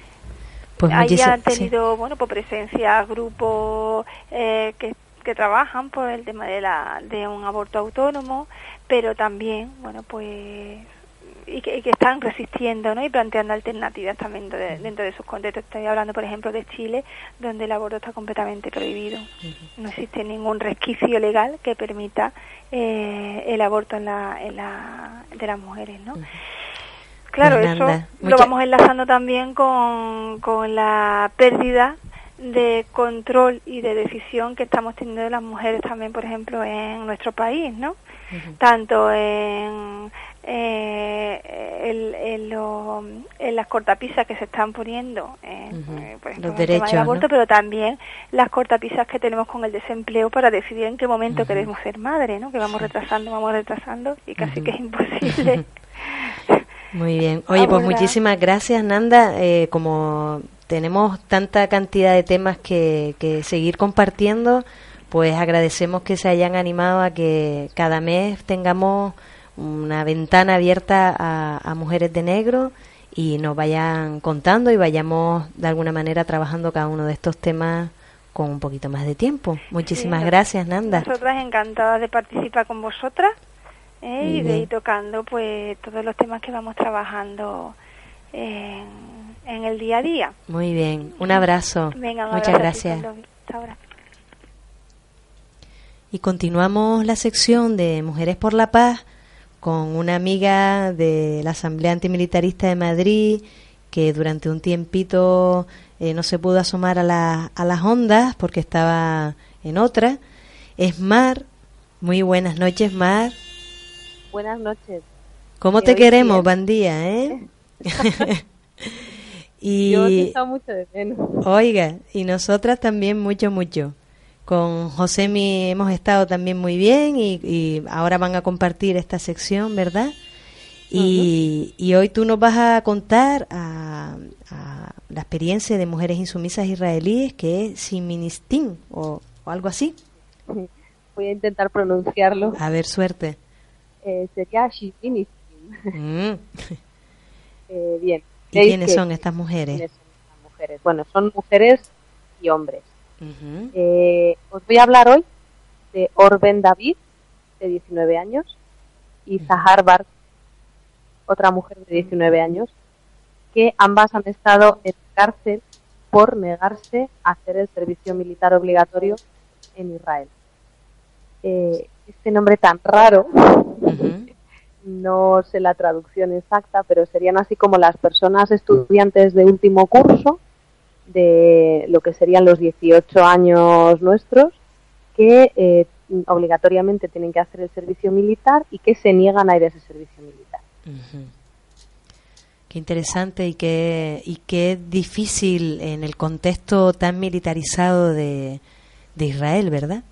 Speaker 10: Pues ahí han tenido, sí. bueno, por presencia grupos eh, que, que trabajan por el tema de la de un aborto autónomo, pero también, bueno, pues y que, y que están resistiendo, ¿no? Y planteando alternativas también de, dentro de sus contextos. Estoy hablando, por ejemplo, de Chile, donde el aborto está completamente prohibido. Uh-huh. No existe ningún resquicio legal que permita eh, el aborto en la, en la de las mujeres, ¿no? Uh-huh. Claro, Fernanda, eso mucha... lo vamos enlazando también con, con la pérdida de control y de decisión que estamos teniendo las mujeres también, por ejemplo, en nuestro país, ¿no? Uh-huh. Tanto en, eh, el, en, lo, en las cortapisas que se están poniendo, en, uh-huh. eh, por ejemplo,
Speaker 1: los derechos,
Speaker 10: el tema del aborto,
Speaker 1: ¿no?
Speaker 10: Pero también las cortapisas que tenemos con el desempleo para decidir en qué momento uh-huh. queremos ser madre, ¿no? Que vamos retrasando, vamos retrasando y casi uh-huh. que es imposible.
Speaker 1: Muy bien. Oye, pues muchísimas gracias, Nanda. Eh, como tenemos tanta cantidad de temas que, que seguir compartiendo, pues agradecemos que se hayan animado a que cada mes tengamos una ventana abierta a, a Mujeres de Negro y nos vayan contando y vayamos de alguna manera trabajando cada uno de estos temas con un poquito más de tiempo. Muchísimas sí, gracias, Nanda.
Speaker 10: Nosotras encantadas de participar con vosotras. Eh, y de ir tocando pues todos los temas que vamos trabajando en, en el día a día.
Speaker 1: Muy bien, un abrazo.
Speaker 10: Venga, un
Speaker 1: muchas
Speaker 10: abrazo,
Speaker 1: gracias.
Speaker 10: Hasta ahora.
Speaker 1: Y continuamos la sección de Mujeres por la Paz con una amiga de la Asamblea Antimilitarista de Madrid que durante un tiempito eh, no se pudo asomar a, la, a las ondas porque estaba en otra. Es Mar. Muy buenas noches, Mar.
Speaker 11: Buenas noches.
Speaker 1: ¿Cómo te queremos, bien? Bandía, eh? Y,
Speaker 11: yo te he echado mucho de menos.
Speaker 1: Oiga, y nosotras también mucho, mucho. Con Josemi hemos estado también muy bien y, y ahora van a compartir esta sección, ¿verdad? Y, uh-huh. y hoy tú nos vas a contar a, a la experiencia de mujeres insumisas israelíes, que es Shiministin o, o algo así.
Speaker 11: Voy a intentar pronunciarlo.
Speaker 1: A ver, suerte.
Speaker 11: Eh, sería Shiministin.
Speaker 1: Mm.
Speaker 11: eh, bien.
Speaker 1: ¿Y quiénes son estas mujeres?
Speaker 11: ¿Quiénes son estas mujeres? Bueno, son mujeres y hombres.
Speaker 1: Uh-huh.
Speaker 11: Eh, os voy a hablar hoy de Orben David, de diecinueve años, y Zahar Bar, otra mujer de diecinueve años, que ambas han estado en cárcel por negarse a hacer el servicio militar obligatorio en Israel. Eh, este nombre tan raro, uh-huh. no sé la traducción exacta, pero serían así como las personas estudiantes de último curso, de lo que serían los dieciocho años nuestros, que eh, obligatoriamente tienen que hacer el servicio militar y que se niegan a ir a ese servicio militar.
Speaker 1: Uh-huh. Qué interesante y qué, y qué difícil en el contexto tan militarizado de, de Israel, ¿verdad?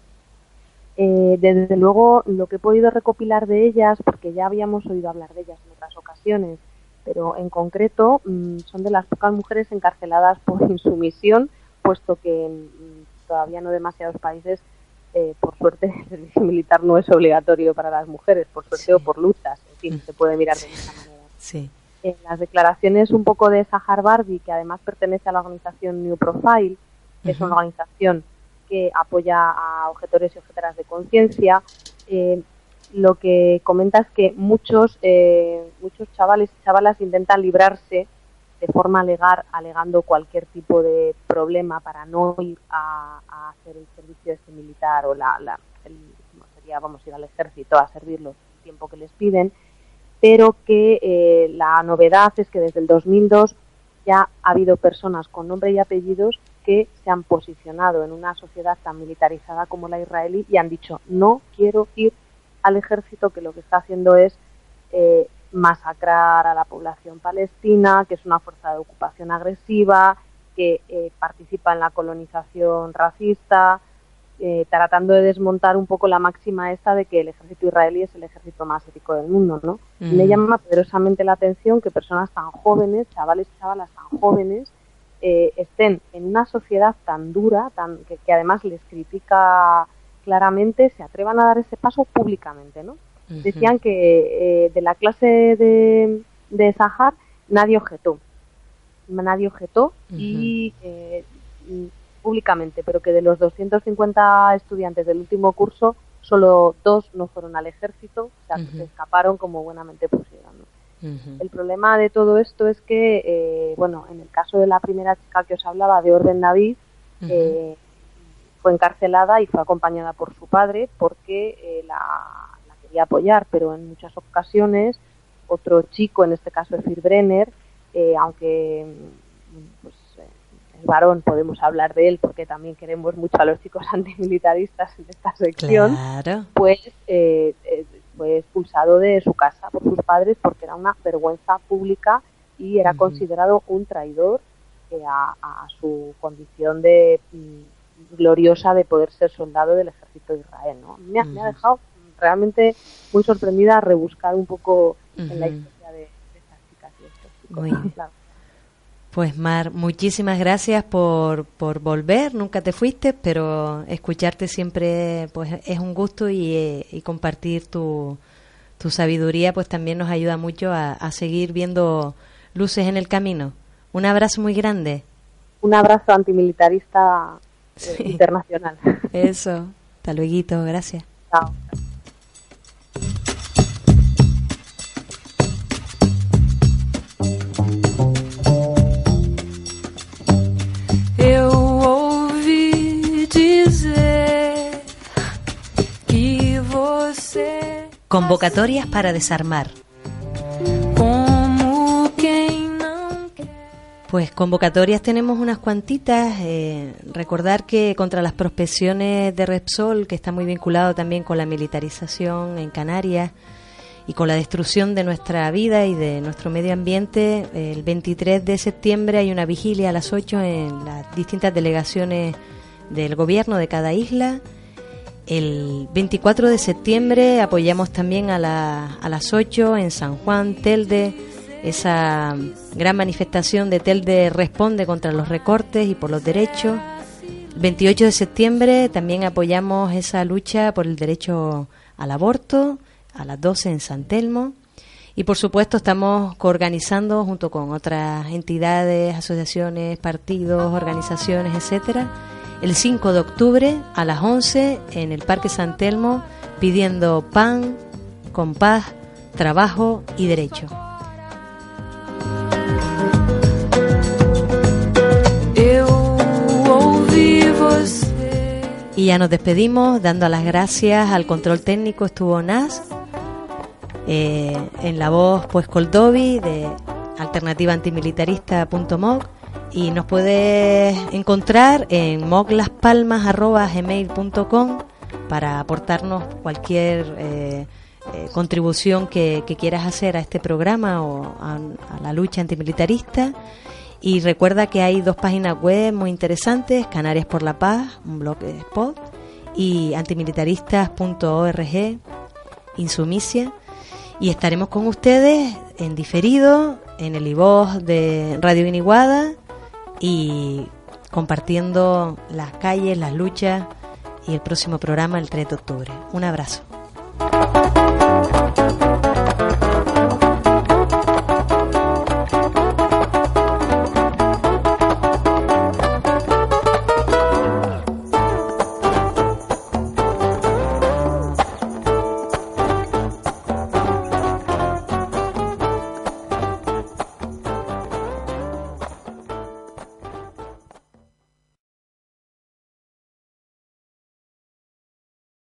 Speaker 11: Eh, desde luego, lo que he podido recopilar de ellas, porque ya habíamos oído hablar de ellas en otras ocasiones, pero en concreto mmm, son de las pocas mujeres encarceladas por insumisión, puesto que en todavía no demasiados países, eh, por suerte, el servicio militar no es obligatorio para las mujeres, por suerte sí. o por luchas, en fin, mm. se puede mirar de esa manera.
Speaker 1: Sí.
Speaker 11: En las declaraciones un poco de Zahar Bardi, que además pertenece a la organización New Profile, que uh-huh. es una organización que apoya a objetores y objetoras de conciencia, eh, lo que comenta es que muchos eh, muchos chavales y chavalas intentan librarse de forma legal, alegando cualquier tipo de problema para no ir a, a hacer el servicio este militar o la, la el, sería vamos a ir al ejército a servirlo el tiempo que les piden, pero que eh, la novedad es que desde el dos mil dos ya ha habido personas con nombre y apellidos que se han posicionado en una sociedad tan militarizada como la israelí y han dicho no quiero ir al ejército, que lo que está haciendo es eh, masacrar a la población palestina, que es una fuerza de ocupación agresiva, que eh, participa en la colonización racista, eh, tratando de desmontar un poco la máxima esta de que el ejército israelí es el ejército más ético del mundo, ¿no? Mm. Me llama poderosamente la atención que personas tan jóvenes, chavales y chavalas tan jóvenes, eh, estén en una sociedad tan dura, tan que, que además les critica claramente, se atrevan a dar ese paso públicamente, ¿no? Uh-huh. Decían que eh, de la clase de, de Zahar nadie objetó, nadie objetó uh-huh. y eh, públicamente, pero que de los doscientos cincuenta estudiantes del último curso, solo dos no fueron al ejército, o sea, uh-huh. que se escaparon como buenamente pusieron, ¿no? Uh-huh. El problema de todo esto es que, eh, bueno, en el caso de la primera chica que os hablaba, de Orben David, uh-huh. eh, fue encarcelada y fue acompañada por su padre porque eh, la, la quería apoyar, pero en muchas ocasiones otro chico, en este caso Efir Brenner, eh, aunque pues, eh, es varón, podemos hablar de él porque también queremos mucho a los chicos antimilitaristas en esta sección,
Speaker 1: claro.
Speaker 11: pues eh, eh, fue expulsado de su casa por sus padres porque era una vergüenza pública y era uh-huh. considerado un traidor eh, a, a su condición de gloriosa de poder ser soldado del ejército de Israel, ¿no? Me ha, uh-huh. me ha dejado realmente muy sorprendida a rebuscar un poco uh-huh. en la historia de, de estas chicas y estos chicos.
Speaker 1: Muy bien. Claro. Pues Mar, muchísimas gracias por, por volver, nunca te fuiste, pero escucharte siempre pues es un gusto y, y compartir tu, tu sabiduría pues también nos ayuda mucho a, a seguir viendo luces en el camino. Un abrazo muy grande.
Speaker 11: Un abrazo antimilitarista eh, sí. internacional.
Speaker 1: Eso, hasta luego, gracias.
Speaker 11: Chao.
Speaker 3: Eu ouvi dizer que você...
Speaker 1: Convocatorias para desarmar.
Speaker 3: Como quem não quer.
Speaker 1: Pues convocatorias tenemos unas cuantitas. Eh, recordar que contra las prospecciones de Repsol, que está muy vinculado también con la militarización en Canarias, y con la destrucción de nuestra vida y de nuestro medio ambiente, el veintitrés de septiembre hay una vigilia a las ocho en las distintas delegaciones del gobierno de cada isla. El veinticuatro de septiembre apoyamos también a, la, a las ocho en San Juan, Telde, esa gran manifestación de Telde responde contra los recortes y por los derechos. El veintiocho de septiembre también apoyamos esa lucha por el derecho al aborto, a las doce en San Telmo. Y por supuesto estamos coorganizando junto con otras entidades, asociaciones, partidos, organizaciones, etcétera, el cinco de octubre a las once en el Parque San Telmo, pidiendo pan, con paz, trabajo y derecho. Y ya nos despedimos dando las gracias al control técnico. Estuvo Nas, eh, en la voz pues Coldovi de alternativa antimilitarista punto mog, y nos puedes encontrar en moglaspalmas arroba gmail punto com para aportarnos cualquier eh, eh, contribución que, que quieras hacer a este programa o a, a la lucha antimilitarista. Y recuerda que hay dos páginas web muy interesantes: Canarias por la Paz, un blog de spot, y antimilitaristas punto org, Insumicia. Y estaremos con ustedes en diferido en el iVoz de Radio Guiniguada y compartiendo las calles, las luchas y el próximo programa el tres de octubre. Un abrazo.